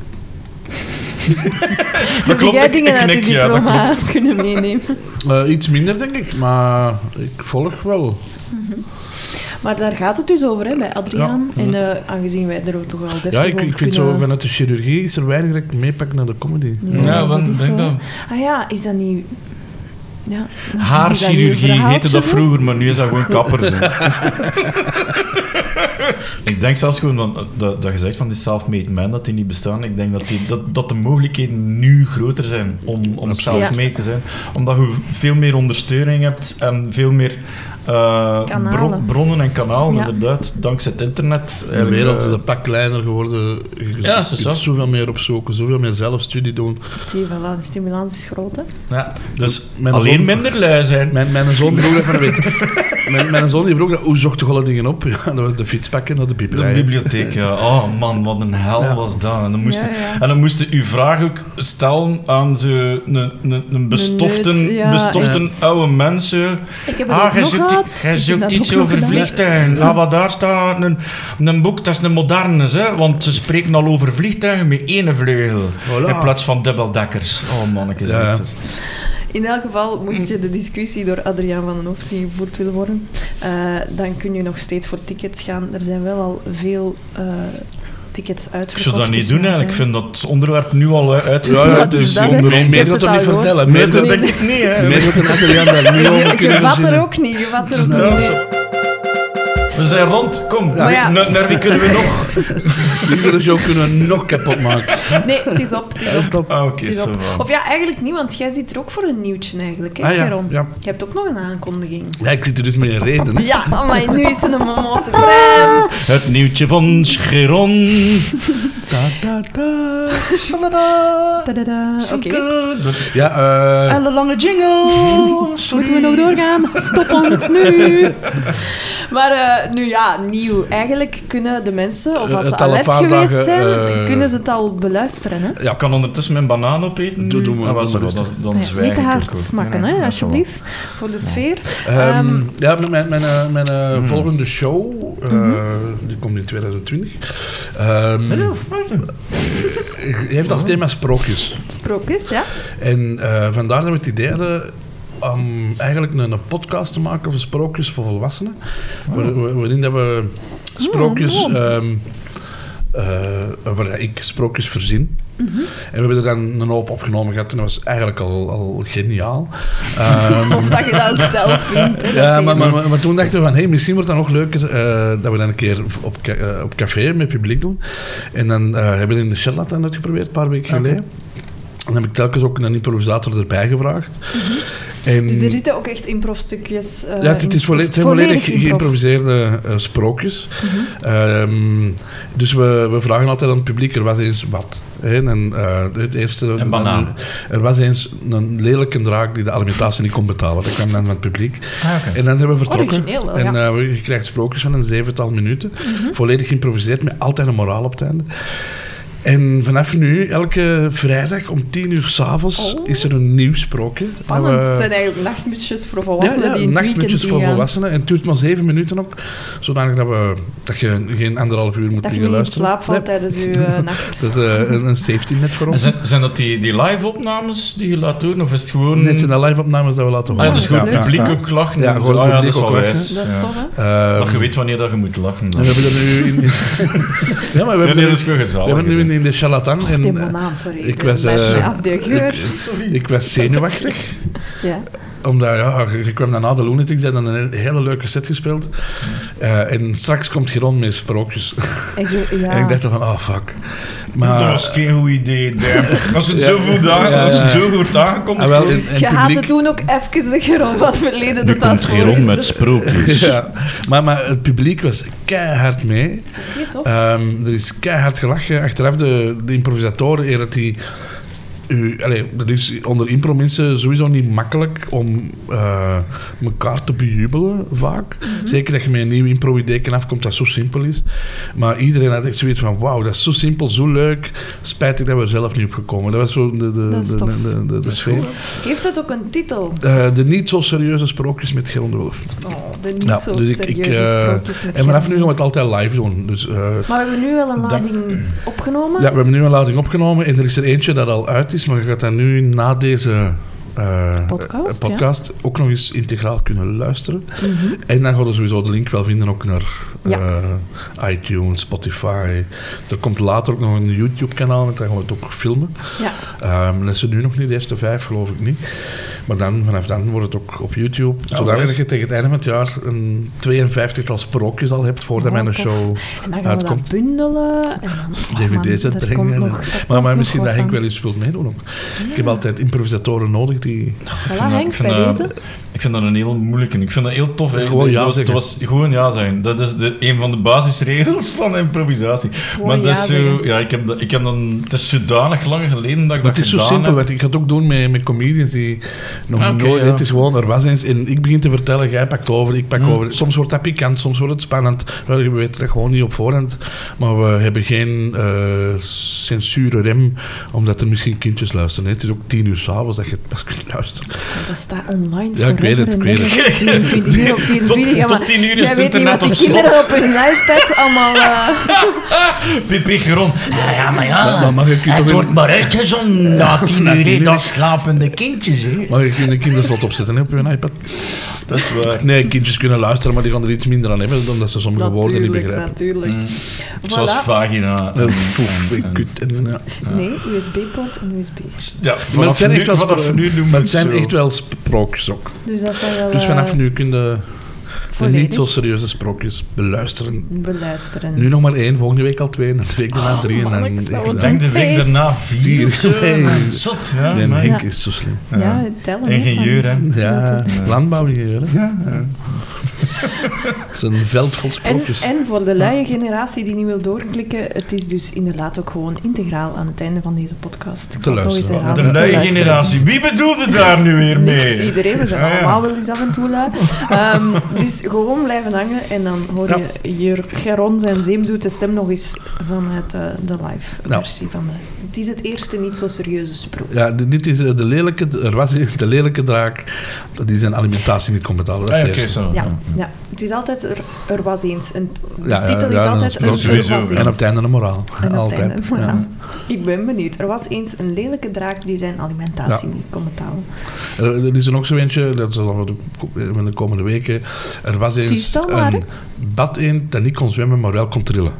Dat klopt, jij ik, dingen ik knik, uit die ja, dat klopt. kunnen meenemen? Uh, iets minder, denk ik, maar ik volg wel. Mm-hmm. Maar daar gaat het dus over, hè, bij Adriaan. Ja. En uh, aangezien wij er ook toch wel deftig ja, ik, over ik vind kunnen... zo vanuit de chirurgie is er weinig dat ik meepak naar de comedy. Ja, ja wat denk zo... dat? Ah ja, is dat niet... Ja, haarchirurgie heette dat vroeger, maar nu is dat gewoon kappers. Ik denk zelfs gewoon dat, dat, dat je zegt van die self-made man, dat die niet bestaan. Ik denk dat, die, dat, dat de mogelijkheden nu groter zijn om, om self-made ja. te zijn. Omdat je veel meer ondersteuning hebt en veel meer uh, bron, bronnen en kanalen, ja. inderdaad. Dankzij het internet. De wereld is een pak kleiner geworden. Je ja, kunt zo. zoveel meer opzoeken, zoveel meer zelfstudie doen. Zie je, voilà, de stimulans is groot, hè? Ja, dus mijn alleen zoon, minder lui zijn. Mijn, mijn zoon vroeg dat van een week. Mijn, mijn zoon die vroeg dat, hoe zocht je alle dingen op? Ja, dat was de fietspakken naar de bibliotheek. De bibliotheek, ja. Oh man, wat een hel ja. was dat. En dan moest, ja, ja. En dan moest je uw vraag ook stellen aan zo'n een, een, een bestoften, ja, bestoften oude mensen. Ik heb het ah, ook nog gehad. Hij zoekt iets over vliegtuigen. Ja. Ah, wat daar staat een, een boek, dat is een moderne, hè, want ze spreken al over vliegtuigen met één vleugel. Voilà. In plaats van dubbeldekkers. Oh mannetjes. Ja. In elk geval, moest je de discussie door Adriaan van den Hofzee gevoerd willen worden, uh, dan kun je nog steeds voor tickets gaan. Er zijn wel al veel uh, tickets uitverkocht. Ik zou dat niet doen eigenlijk. Ik vind dat het onderwerp nu al uitgevoerd. Ja, ja, dus onder ons. Meer wil je niet vertellen. Meer dat denk ik niet. Hè. Meer wat een Adriaan daar nu over kunnen Je vat er ook niet. Je vat er ook niet. We zijn rond, kom. Ja. Ja. Naar, naar wie kunnen we nog? Deze show kunnen we nog kapot maken. Nee, het is op. Het is op. Ah, okay, is op. Of ja, eigenlijk niet, want jij zit er ook voor een nieuwtje eigenlijk, hè, ah, ja, Geron? Ja. Je hebt ook nog een aankondiging. Ja, ik zit er dus met een reden. Hè. Ja, maar nu is er een momo's crème. Het nieuwtje van Geron. Da, da, da. Da, da, da. Oké. Okay. Ja, uh... Hele lange jingle. Moeten we nog doorgaan? Stop ons nu. Maar uh, nu ja, nieuw. Eigenlijk kunnen de mensen, of als ze al net geweest zijn, uh, kunnen ze het al beluisteren. Hè? Ja, ik kan ondertussen mijn banaan opeten. Doe, doe maar, ah, doe dan, dan ja, niet te hard smakken, hè, alsjeblieft. Voor de sfeer. Ja, um, um, ja mijn, mijn, mijn, mijn uh, mm. volgende show, uh, mm-hmm. die komt in twintig twintig. Um, heeft als thema sprookjes. Sprookjes, ja. En uh, vandaar dat we het idee hadden om eigenlijk een, een podcast te maken over sprookjes voor volwassenen. Oh. Waar, waarin dat we sprookjes... Oh, oh. Um, uh, waar ik sprookjes verzin. Mm-hmm. En we hebben er dan een hoop opgenomen gehad en dat was eigenlijk al, al geniaal. Um, of dat je dat ook zelf vindt. Hè, ja, maar, maar, maar, maar toen dachten we van, hey, misschien wordt het nog leuker uh, dat we dan een keer op, uh, op café met publiek doen. En dan uh, hebben we in de Charlatan uitgeprobeerd, een paar weken okay. geleden. En dan heb ik telkens ook een improvisator erbij gevraagd. Mm-hmm. En, dus er zitten ook echt improfstukjes... Uh, ja, het, is volledig, het zijn volledig, volledig geïmproviseerde uh, sprookjes. Mm-hmm. Um, dus we, we vragen altijd aan het publiek, er was eens wat. Hè? En, uh, het eerste, een banaan. Er was eens een lelijke draak die de alimentatie niet kon betalen. Dat kwam dan van het publiek. Ah, okay. En dan zijn we vertrokken. Wel, en ja. uh, je krijgt sprookjes van een zevental minuten. Mm-hmm. Volledig geïmproviseerd, met altijd een moraal op het einde. En vanaf nu, elke vrijdag om tien uur 's avonds, oh. is er een nieuw sprookje. Spannend. We... Het zijn eigenlijk nachtmutjes voor volwassenen ja, ja, die in het weekend nachtmutjes voor volwassenen. En het duurt maar zeven minuten ook, zodanig dat, we, dat je geen anderhalf uur moet liggen luisteren. Dat je niet in slaap valt nee. tijdens je uh, nacht. Dat is uh, een, een safety net voor ons. Zijn, zijn dat die, die live-opnames die je laat doen, of is het gewoon... Nee, het zijn de live-opnames dat we laten horen. Ah, dus gewoon ja, publiek ja. ook lachen. Ja, gewoon ah, publiek ja, ook lachen. Dat is tof, hè? Um, dat je weet wanneer dat je moet lachen. We hebben er nu in... ja, maar we hebben, nee, dat is gewoon gezellig. We hebben nu in de Charlatan... Och, die banaan, sorry. Ik was, uh, ik, ik was zenuwachtig. Ja. Omdat, ja, je, je kwam daarna de Lunatics en dan een hele leuke set gespeeld. Uh, en straks komt Geron met sprookjes. En, je, ja. en ik dacht van, oh fuck. Maar, dat was geen goed idee. Als het ja, zo goed aan, ja, als het ja. zo goed aangekomen ah, wel, en, en je publiek, haatte toen ook even de Geron wat verleden nu dat komt dat Geron met sprookjes. ja, maar, maar het publiek was keihard mee. Okay, tof. Um, er is keihard gelachen. Achteraf de, de improvisatoren, eer dat die... U, allez, dat is onder impro-mensen sowieso niet makkelijk om uh, elkaar te bejubelen, vaak. Mm-hmm. Zeker dat je met een nieuw impro-idee kan afkomt dat zo simpel is. Maar iedereen had echt zoiets van, wauw, dat is zo simpel, zo leuk. Spijtig dat we er zelf niet op gekomen. Dat was zo de, de, dat is de, tof. de, de, de, de sfeer. Heeft het ook een titel? Uh, de niet zo serieuze sprookjes met Geron de Wolf. Oh, de niet ja, zo dus ik, serieuze ik, uh, sprookjes met En vanaf Geron. nu gaan we het altijd live doen. Dus, uh, maar we hebben nu wel een lading opgenomen? ja, we hebben nu een lading opgenomen en er is er eentje dat al uit is, maar je gaat dat nu na deze uh, podcast, podcast ja. ook nog eens integraal kunnen luisteren. Mm-hmm. En dan gaan we sowieso de link wel vinden ook naar ja. uh, iTunes, Spotify. Er komt later ook nog een YouTube-kanaal, want dan gaan we het ook filmen. Ja. Um, dat is er nu nog niet, de eerste vijf geloof ik niet. Maar dan, vanaf dan wordt het ook op YouTube. Ja, zodat je tegen het einde van het jaar een tweeënvenvijftig sprookjes al hebt voordat oh, mijn tof. show En dan gaan uitkomt. we dat bundelen. En dan, D V D's oh, uitbrengen. Nog, maar maar misschien nog dat Henk van. wel eens wilt meedoen ook. Ja. Ik heb altijd improvisatoren nodig die... Voilà, dat- Henk, vind bij dat- deze. Ik vind dat een heel moeilijke. Ik vind dat heel tof. Hè. Gewoon ja dat was, zeggen. dat was gewoon ja zijn. Dat is de, een van de basisregels van improvisatie. Gewoon maar dat ja is zo, zeggen. ja, ik heb dat, ik heb dan, het is zodanig lang geleden dat ik Maar dat het is zo gedaan simpel. heb. Want ik ga het ook doen met, met comedians die nog Ah, oké, nooit... ja. Het is gewoon, er was eens... En ik begin te vertellen, jij pakt over, ik pak Hmm. over. Soms wordt dat pikant, soms wordt het spannend. Wel, je weet dat gewoon niet op voorhand. Maar we hebben geen uh, censuurrem, omdat er misschien kindjes luisteren. hè. Het is ook tien uur s'avonds dat je het pas kunt luisteren. Maar dat staat online Ja, ik weet forever het, ik en weet ever. vierentwintig uur op vierentwintig. Tot- ja, maar tot tien uur is jij het weet niet wat internet die op kinderen slot. op hun iPad allemaal... Uh, Pipi Geron. Ja, ja, maar ja. Maar- maar mag ik u het toch wordt een- maar uitgezonden na tien Na uur. tien hè. uur. Dat slapende kindjes. Hè. Maar je kunt een kinderslot opzetten hè, op je iPad. Dat is waar. Nee, kindjes kunnen luisteren, maar die gaan er iets minder aan hebben, omdat ze sommige woorden niet natuurlijk, begrijpen. natuurlijk. Mm. Voilà. Zoals vagina. Uh, Foef, en kut. En, ja. Nee, U S B-poort en U S B's. Ja, Maar het vanaf zijn nu, echt wel, vanaf spro- nu doen we maar het zijn zo. echt wel sprookjes ook. Dus dat zijn wel... Dus vanaf eh, nu kun je de volledig niet zo serieuze sprookjes beluisteren. beluisteren. Nu nog maar één, volgende week al twee, en de week daarna drie. En dan mannetjes, dat ik wordt Ik denk de week Feest. daarna vier of zo. Nee. Zot, ja. En maar- Henk Ja. is zo slim. Ja, tellen. hè, Ingenieur, van- hè. Ja, Dat is- landbouwingenieur. hè. Ja, ja. Het is een veld vol En, sprookjes. en voor de luie generatie die niet wil doorklikken, het is dus inderdaad ook gewoon integraal aan het einde van deze podcast. Ik Te zal het nog eens luisteren. herhalen. De Te luie luisteren. generatie. Wie bedoelde daar nu weer Niks, mee? iedereen, we zijn Ah, ja. allemaal wel eens af en toe lui. Ehm, dus gewoon blijven hangen en dan hoor je Jur Geron zijn zeemzoete stem nog eens vanuit uh, de live Ja. versie van de... Het is het eerste niet zo serieuze sprookje. Ja, de- dit is eh, de lelijke, er was de lelijke draak die zijn alimentatie niet kon betalen. Dat is Ah, het ja, eerste. oké, zo. Ja, ja, het is altijd er, er was eens. Een, de Ja, ja, titel ja, is dat altijd is er, er sowieso. was eens. En op het einde een moraal. En op het Altijd. einde, voilà. Ja. Ik ben benieuwd. Er was eens een lelijke draak die zijn alimentatie Ja. niet kon betalen. Er, er is er nog zo eentje, dat zal we de, in de komende weken. Er was eens Tiestal maar, een bad eend dat niet kon zwemmen, maar wel kon trillen.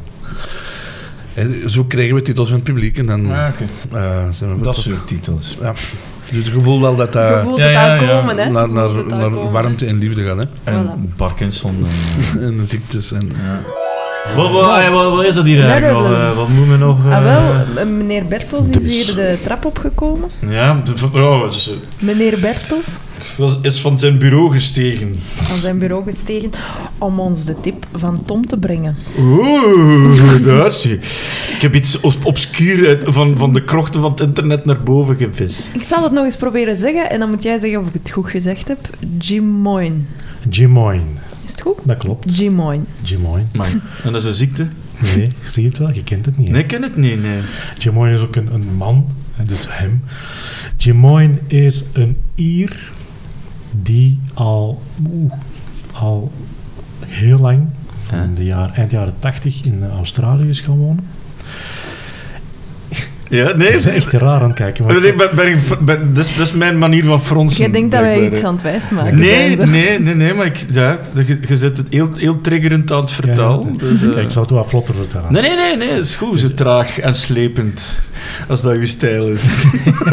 En zo kregen we titels van het publiek en dan Ah, oké. eh, zijn we Dat tot- soort titels. Ja. Dus het gevoel wel dat Je dat voelt ja, het ja, al ja. komen, hè? naar, Je naar, voelt het al naar komen. warmte en liefde gaat. Hè? En Voilà. Parkinson. En, En de ziektes. En, wat, wat, wat, wat is dat hier eigenlijk? Wat, eh, wat moeten we nog... eh, Ah, wel, m- meneer Bertels is hier de trap opgekomen. Ja, de- oh, het is, Meneer Bertels was- is van zijn bureau gestegen. aan zijn bureau gestegen om ons de tip van Tom te brengen. Oeh, daar zie je. Ik heb iets os- obscuur uit- van, van de krochten van het internet naar boven gevist. Ik zal het nog eens proberen zeggen en dan moet jij zeggen of ik het goed gezegd heb. Jim Moyne. Jim Moyne, Is het goed? dat klopt. Jim Moyne. Jim Moyne. Man. En dat is een ziekte? Nee, zie je het wel? Je kent het niet. hè? Nee, ik ken het niet, nee. Jim Moyne is ook een, een man, hè, dus hem. Jim Moyne is een Ier die al, oeh, al heel lang, van Ja. de jaar, eind jaren tachtig, in Australië is gaan wonen. Ja, nee. Het is echt raar aan het kijken. Maar Nee, ben, ben, ik- ben, dat, is, dat is mijn manier van fronsen. Jij denkt dat wij blijkbaar, iets hè. aan het wijsmaken Nee, zijn. nee, nee, nee, maar ik, ja, je, je zet het heel, heel triggerend aan het vertalen. Ja, dus, eh, Kijk, ik zal het wel vlotter vertellen. Nee, nee, nee, nee, het is goed, zo traag en slepend. Als dat uw stijl is.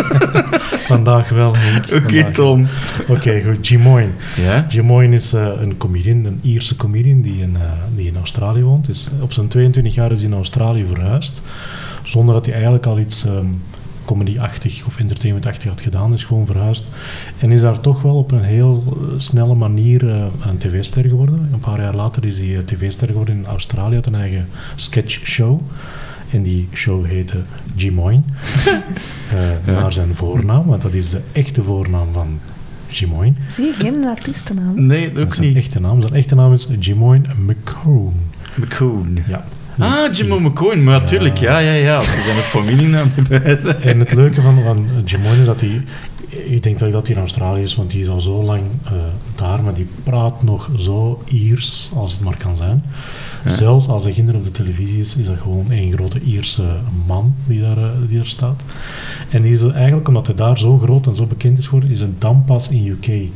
Vandaag wel, Henk. Oké, Vandaag Tom. wel. Oké, goed. Jim Moyne. Ja? Jim Moyne is uh, een comedian, een Ierse comedian die in, uh, die in Australië woont. Dus op zijn tweeëntwintig jaar is hij in Australië verhuisd. Zonder dat hij eigenlijk al iets um, comedy-achtig of entertainment-achtig had gedaan. Is gewoon verhuisd. En is daar toch wel op een heel uh, snelle manier uh, een tv-ster geworden. Een paar jaar later is hij uh, tv-ster geworden in Australië. Had een eigen sketchshow. En die show heette Jim Moyne. uh, Ja. Naar zijn voornaam, want dat is de echte voornaam van Jim Moyne. Zie je geen daartussen naam? Nee, Dat ook is zijn niet. echte naam. Zijn echte naam is Jim Moyne McCone. McCoon. Ja. Ah, Jimmo McCoon. Maar natuurlijk, ja, ja, ja. Als je zijn familienaam te wijzen. En het leuke van, van Jim Moyne is dat hij... Ik denk dat hij in Australië is, want die is al zo lang uh, daar, maar die praat nog zo Iers als het maar kan zijn. Ja. Zelfs als de kinder op de televisie is, is dat gewoon één grote Ierse man die daar, uh, die daar staat. En die is er eigenlijk, omdat hij daar zo groot en zo bekend is geworden, is het dan pas in U K um,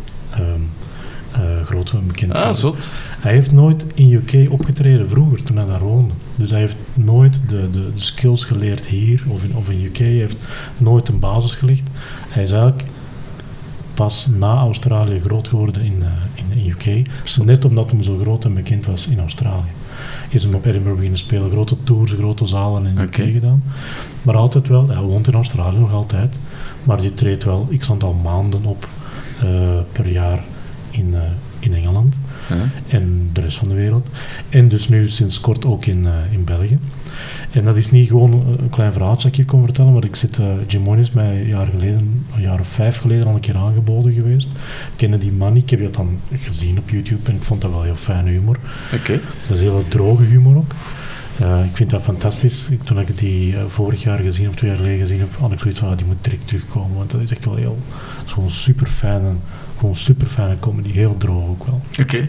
uh, groot en bekend Ah, geworden. zot. Hij heeft nooit in U K opgetreden vroeger, toen hij daar woonde. Dus hij heeft nooit de, de, de skills geleerd hier of in, of in U K. Hij heeft nooit een basis gelegd. Hij is eigenlijk pas na Australië groot geworden in, uh, in, in U K. Net omdat hij zo groot en bekend was in Australië. Is hem op Edinburgh beginnen spelen. Grote tours, grote zalen in U K Oké. gedaan. Maar altijd wel, hij woont in Australië nog altijd. Maar die treedt wel x aantal maanden op uh, per jaar in, uh, in Engeland. Ja. En de rest van de wereld. En dus nu sinds kort ook in, uh, in België. En dat is niet gewoon een klein verhaal dat ik hier kon vertellen, maar ik zit, uh, Jim Moyne is mij een jaar geleden, een jaar of vijf geleden al een keer aangeboden geweest. Ik kende die man niet, ik heb dat dan gezien op YouTube en ik vond dat wel heel fijne humor. Oké. Dat is heel droge humor ook. Uh, ik vind dat fantastisch. Ik, toen ik die uh, vorig jaar gezien of twee jaar geleden gezien heb, had ik zoiets van, ah, die moet direct terugkomen, want dat is echt wel heel, gewoon super fijne, gewoon super fijne comedy, heel droog ook wel. Oké.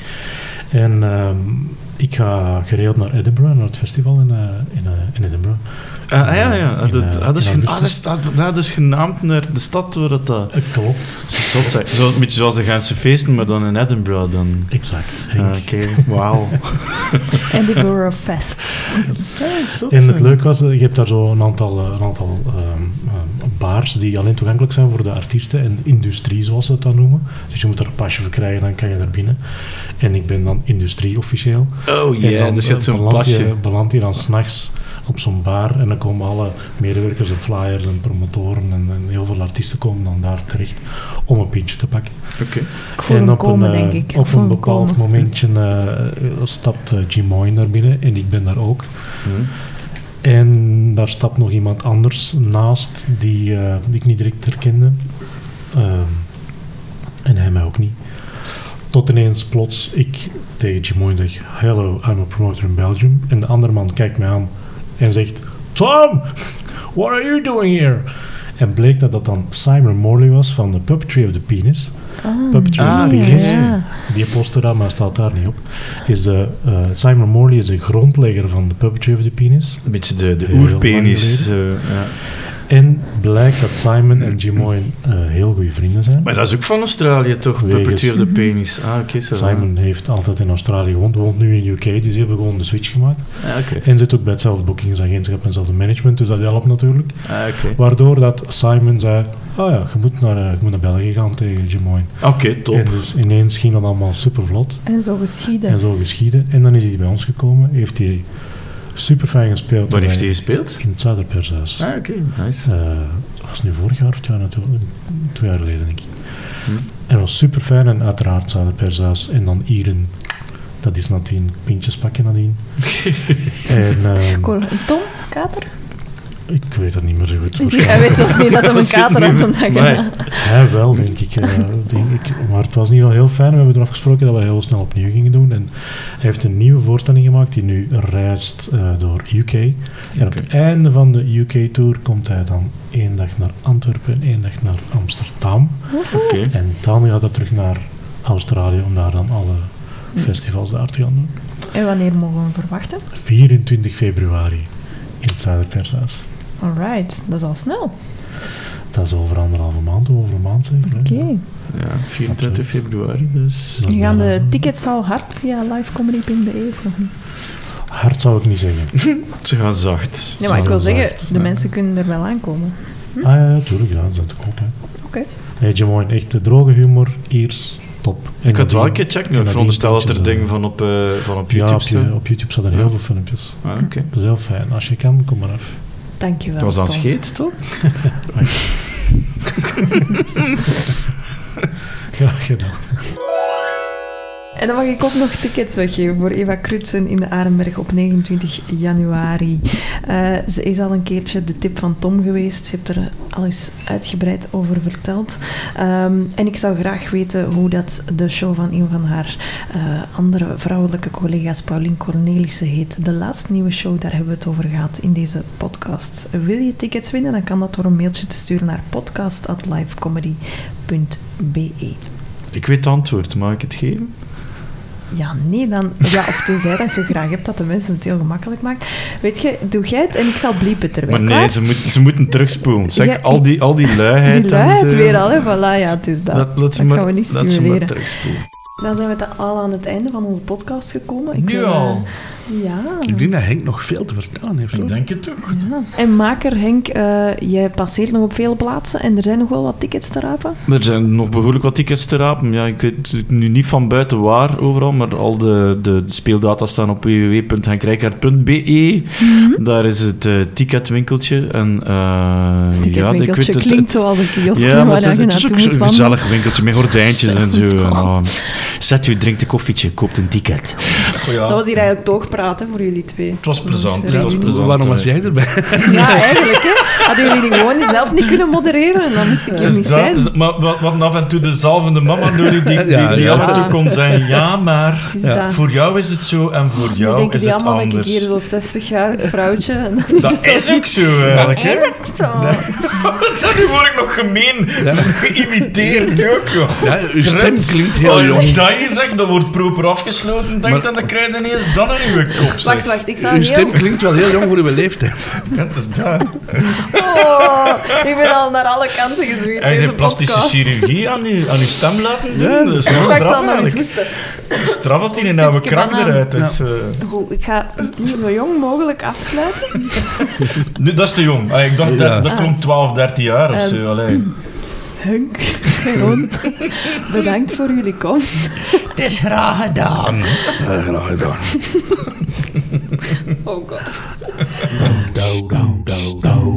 En um, ik ga geregeld naar Edinburgh, naar het festival in, uh, in, uh, in Edinburgh. Ah, ah, ja, ja. In, Dat, uh, ah, dat, is in gen- ah, augustus. dat, is, ah, dat is genaamd naar de stad waar dat... dat Het klopt. zot zijn. Zo, een beetje zoals de Gentse feesten, maar dan in Edinburgh dan. Exact. Ah, Henk. Oké, wauw. Edinburgh Fest. En het leuke was, uh, je hebt daar zo een aantal, uh, een aantal um, um, bars die alleen toegankelijk zijn voor de artiesten en industrie, zoals ze het dan noemen. Dus je moet er een pasje voor krijgen, dan kan je daar binnen. En ik ben dan industrie officieel. Oh En ja, dan, dus je hebt uh, zo'n belandt je- pasje. belandt je dan s'nachts op zo'n bar en dan komen alle medewerkers en flyers en promotoren en, en heel veel artiesten komen dan daar terecht om een pintje te pakken. Oké. Voor en een op komen, een, eh, denk ik. Op Voor een een bepaald komen. momentje uh, stapt uh, Jim Moyne naar binnen en ik ben daar ook. Hm. En daar stapt nog iemand anders naast die, uh, die ik niet direct herkende. Uh, en hij mij ook niet. Tot ineens plots ik tegen Jim Moyne zeg, hello, I'm a promoter in Belgium. En de andere man kijkt mij aan en zegt, Tom, what are you doing here? En bleek dat dat dan Simon Morley was van de Puppetry of the Penis. Ah, Puppetry Ah, of the oké. Penis. ja. Die poster daar, maar staat daar niet op. Is de, uh, Simon Morley is de grondlegger van de Puppetry of the Penis. Een beetje de, de Heel lang oerpenis. geleden. Zo, ja. En blijkt dat Simon en Jim Moyne uh, heel goede vrienden zijn. Maar dat is ook van Australië, toch? Wegens- Puppetry of the penis. Ah, oké, zo. Simon heeft altijd in Australië gewoond, woont nu in U K, dus die hebben gewoon de switch gemaakt. Ah, oké. En zit ook bij hetzelfde boekingsagentschap en hetzelfde management, dus dat helpt natuurlijk. Ah, oké. Waardoor dat Simon zei, oh ja, je moet naar, uh, je moet naar België gaan tegen Jim Moyne. Oké, top. En dus ineens ging dat allemaal super vlot En zo geschieden. en zo geschieden. En dan is hij bij ons gekomen, heeft hij super fijn gespeeld. Waar heeft bij- hij gespeeld? In het Zuiderpershuis. Ah, oké, nice. Uh, dat was nu vorig jaar of het jaar natuurlijk, twee jaar geleden denk ik. Hm. En dat was super fijn en uiteraard Zuiderpershuis en dan Ieren. Dat is nadien pintjes pakken nadien. en ehm, Cor- Tom, kater? ik weet dat niet meer zo goed. Dus hij weet zelfs niet dat hij een kater had een dag Maar- erna. Hij wel, denk ik, eh, denk ik. Maar het was niet wel heel fijn. We hebben eraf gesproken dat we heel snel opnieuw gingen doen. En hij heeft een nieuwe voorstelling gemaakt die nu reist uh, door U K. En op Oké. het einde van de U K-tour komt hij dan één dag naar Antwerpen en één dag naar Amsterdam. Oké. En dan gaat hij terug naar Australië om daar dan alle festivals daar te gaan doen. En wanneer mogen we verwachten? vierentwintig februari in het Zuiderpershuis. Alright, dat is al snel. Dat is over anderhalve maand of over een maand. Oké. Okay. Ja, vierentwintig februari dus. En gaan de tickets al hard via livecomedy punt be of nog niet? Hard zou ik niet zeggen. Ze gaan zacht. Ja, maar ik wil zeggen, zacht, de ja. mensen kunnen er wel aankomen. Hm? Ah ja, natuurlijk, ja, dat is te koop. Oké. Okay. Hey, Jamoin, echt de droge humor, Iers, top. En ik had wel een die, keer checken. Ik veronderstel dat er dingen van op, uh, van op YouTube ja, op, staan. je, op YouTube staan er heel veel filmpjes. Ah, oké. Okay. Dat is heel fijn. Als je kan, kom maar af. Dankjewel. Het was aan scheet, toch? Graag gedaan. En dan mag ik ook nog tickets weggeven voor Eva Krutsen in de Arenberg op negenentwintig januari. Uh, ze is al een keertje de tip van Tom geweest. Ze heeft er al eens uitgebreid over verteld. Um, en ik zou graag weten hoe dat de show van een van haar uh, andere vrouwelijke collega's, Paulien Cornelissen, heet. De laatste nieuwe show, daar hebben we het over gehad in deze podcast. Wil je tickets winnen, dan kan dat door een mailtje te sturen naar podcast at livecomedy punt be. Ik weet het antwoord, mag ik het geven? Ja, nee, dan... Ja, of tenzij dat je graag hebt dat de mensen het heel gemakkelijk maakt. Weet je, doe jij het en ik zal bliepen terwijl. Maar nee, ze, moet, ze moeten terugspoelen. Zeg, ja, al, die, al die luiheid... Die luiheid zo, weer al, hè. Voilà, ja, het is dat. Dat, dat maar, gaan we niet stimuleren. Laat ze maar terugspoelen. Dan zijn we al aan het einde van onze podcast gekomen. Ik nu wil, al? Uh, ja. Ik denk dat Henk nog veel te vertellen heeft. Ik denk het toch. Ja. En maker Henk, uh, jij passeert nog op veel plaatsen en er zijn nog wel wat tickets te rapen? Er zijn nog behoorlijk wat tickets te rapen. Ja, ik weet nu niet van buiten waar overal, maar al de, de, de speeldata staan op w w w punt henk punt be. Mm-hmm. Daar is het uh, ticketwinkeltje. En, uh, ticketwinkeltje ja, ik weet klinkt zoals een kiosk ja, waar je naartoe moet wandelen. Het is ook een gezellig winkeltje met gordijntjes en zo. Oh. Zet u, drinkt een koffietje, koopt een ticket. Oh, ja. Dat was hier eigenlijk toch praten voor jullie twee. Het was plezant. Ja, het was plezant. Waarom was jij erbij? Ja, eigenlijk. Hè. Hadden jullie die gewoon zelf niet kunnen modereren en dan moest ik er niet dat, zijn. Is, maar we hadden af en toe de zalvende mama nodig die, die, ja, die, die ja. af en toe kon zeggen, ja, maar ja. voor jou is het zo en voor jou denken is die het allemaal anders. Dat ik hier zo'n zestig-jarig vrouwtje... En dat is ook zo, eigenlijk. Hè? Nu word ik nog gemeen ja. geïmiteerd ook. Joh. Ja, uw stem klinkt heel Als jong. Als dat je zegt, dat wordt proper afgesloten, denk dan, dan krijg je ineens dan in je kop. Zeg. Wacht, wacht, ik zal Uw heel... stem klinkt wel heel jong voor uw leeftijd. Ja, dat is dat. Oh, ik ben al naar alle kanten gezweet. Heb je plastische podcast. chirurgie aan je, aan uw stem laten doen? Ja, dat is Ik wel zal straf nog eens eigenlijk. moesten. Straf dat hij Een een oude stukje krak banaan. eruit is. Ja. Uh. Goed, ik ga nu zo jong mogelijk afsluiten. Nu, dat is te jong. Ah, ik dacht, Ja. dat, dat klonk twaalf, dertien jaar of Um, zo. Allee. Hunk, gewoon bedankt voor jullie komst. Het is graag gedaan. Ja, graag gedaan. Oh god. Dow, dow, dow, dow.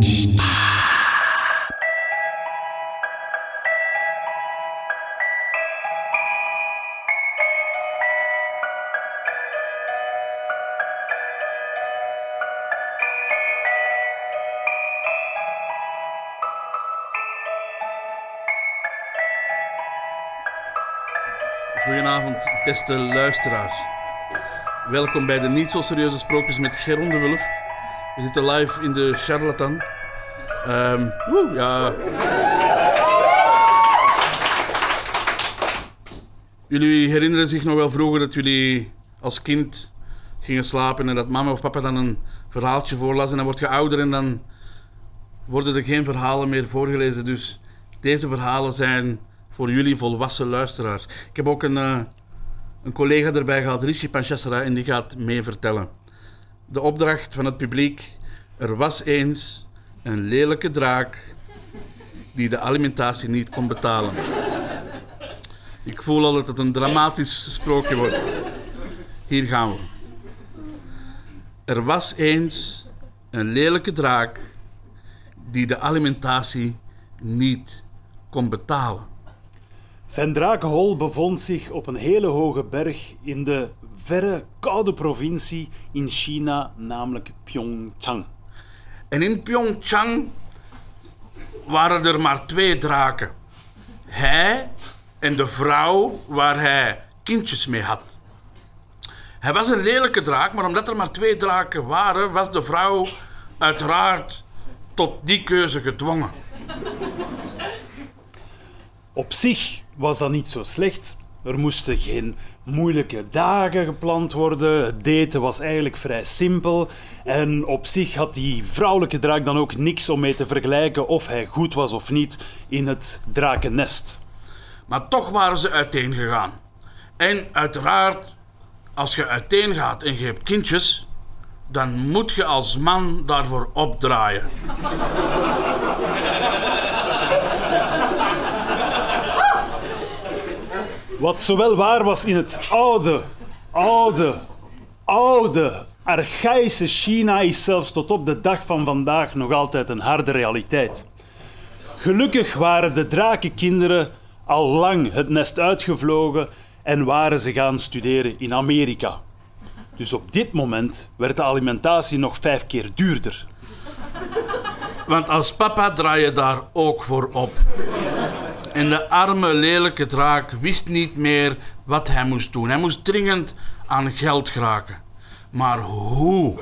Goedenavond, beste luisteraars. Welkom bij de Niet Zo Serieuze Sprookjes met Geron de Wulf. We zitten live in de Charlatan. Um, woe, ja. Jullie herinneren zich nog wel vroeger dat jullie als kind gingen slapen en dat mama of papa dan een verhaaltje voorlas en dan word je ouder en dan worden er geen verhalen meer voorgelezen. Dus deze verhalen zijn voor jullie volwassen luisteraars. Ik heb ook een, uh, een collega erbij gehad, Rishi Panchasara, en die gaat mee vertellen. De opdracht van het publiek: er was eens een lelijke draak die de alimentatie niet kon betalen. Ik voel al dat het een dramatisch sprookje wordt. Hier gaan we. Er was eens een lelijke draak die de alimentatie niet kon betalen. Zijn drakenhol bevond zich op een hele hoge berg in de verre, koude provincie in China, namelijk Pyeongchang. En in Pyeongchang waren er maar twee draken. Hij en de vrouw waar hij kindjes mee had. Hij was een lelijke draak, maar omdat er maar twee draken waren, was de vrouw uiteraard tot die keuze gedwongen. Op zich was dat niet zo slecht, Er moesten geen moeilijke dagen gepland worden. Het daten was eigenlijk vrij simpel. En op zich had die vrouwelijke draak dan ook niks om mee te vergelijken of hij goed was of niet in het drakennest. Maar toch waren ze uiteengegaan. En uiteraard, als je uiteengaat en je hebt kindjes, dan moet je als man daarvoor opdraaien. Wat zowel waar was in het oude, oude, oude, archaïsche China is zelfs tot op de dag van vandaag nog altijd een harde realiteit. Gelukkig waren de drakenkinderen al lang het nest uitgevlogen en waren ze gaan studeren in Amerika. Dus op dit moment werd de alimentatie nog vijf keer duurder. Want als papa draai je daar ook voor op. En de arme, lelijke draak wist niet meer wat hij moest doen. Hij moest dringend aan geld geraken. Maar hoe?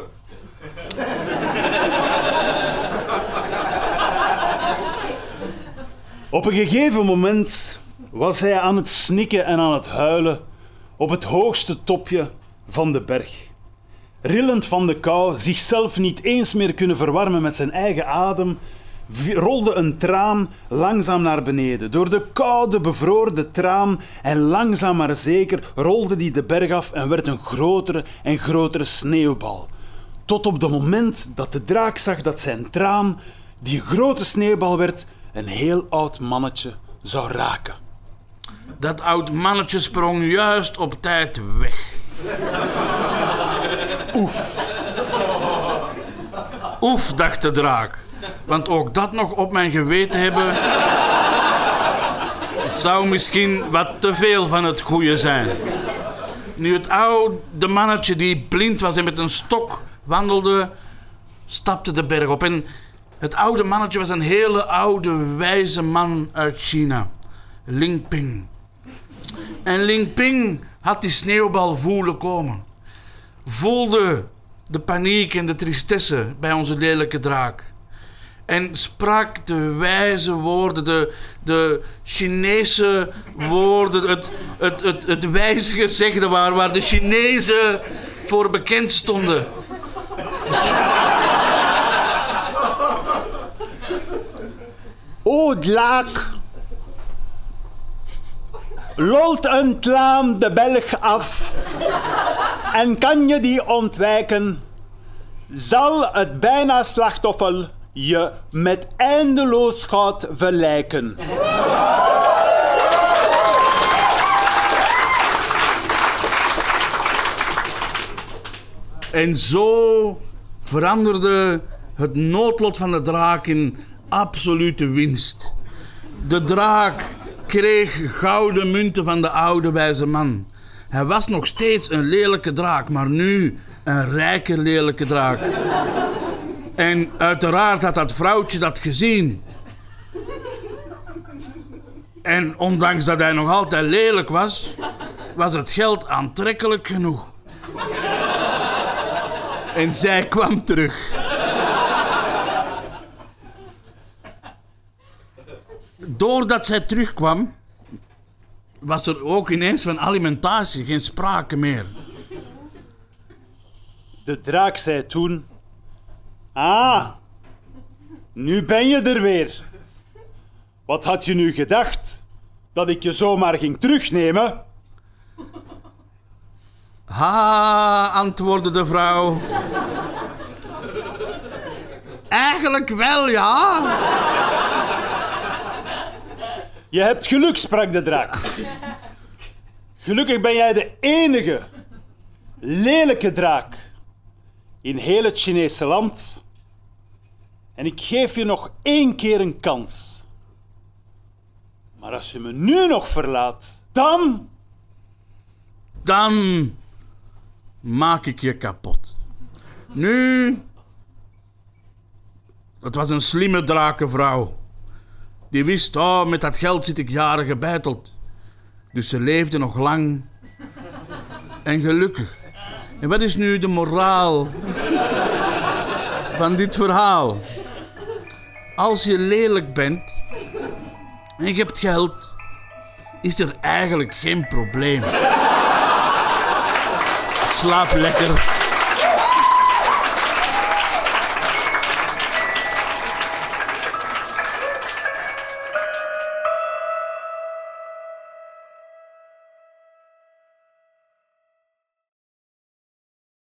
Op een gegeven moment was hij aan het snikken en aan het huilen op het hoogste topje van de berg. Rillend van de kou, zichzelf niet eens meer kunnen verwarmen met zijn eigen adem, rolde een traan langzaam naar beneden. Door de koude, bevroren traan en langzaam maar zeker rolde die de berg af en werd een grotere en grotere sneeuwbal. Tot op het moment dat de draak zag dat zijn traan, die grote sneeuwbal werd, een heel oud mannetje zou raken. Dat oud mannetje sprong juist op tijd weg. Oef. Oef, dacht de draak. Want ook dat nog op mijn geweten hebben zou misschien wat te veel van het goede zijn. Nu het oude mannetje die blind was en met een stok wandelde, stapte de berg op. En het oude mannetje was een hele oude, wijze man uit China. Ling Ping. En Ling Ping had die sneeuwbal voelen komen. Voelde de paniek en de tristesse bij onze lelijke draak. En sprak de wijze woorden, de, de Chinese woorden, het, het, het, het wijze gezegde waar, waar de Chinezen voor bekend stonden. O draak, rolt een traan de berg af en kan je die ontwijken, zal het bijna slachtoffer je met eindeloos goud verlijken. En zo veranderde het noodlot van de draak in absolute winst. De draak kreeg gouden munten van de oude wijze man. Hij was nog steeds een lelijke draak, maar nu een rijke lelijke draak. En uiteraard had dat vrouwtje dat gezien. En ondanks dat hij nog altijd lelijk was, was het geld aantrekkelijk genoeg. En zij kwam terug. Doordat zij terugkwam, was er ook ineens van alimentatie geen sprake meer. De draak zei toen: Ah, nu ben je er weer. Wat had je nu gedacht? Dat ik je zomaar ging terugnemen? Ha, antwoordde de vrouw. Eigenlijk wel, ja. Je hebt geluk, sprak de draak. Gelukkig ben jij de enige lelijke draak in heel het Chinese land. En ik geef je nog één keer een kans. Maar als je me nu nog verlaat, dan... Dan maak ik je kapot. Nu... Het was een slimme drakenvrouw. Die wist, oh, met dat geld zit ik jaren gebeiteld. Dus ze leefde nog lang en gelukkig. En wat is nu de moraal van dit verhaal? Als je lelijk bent en je hebt geld, is er eigenlijk geen probleem. Slaap lekker.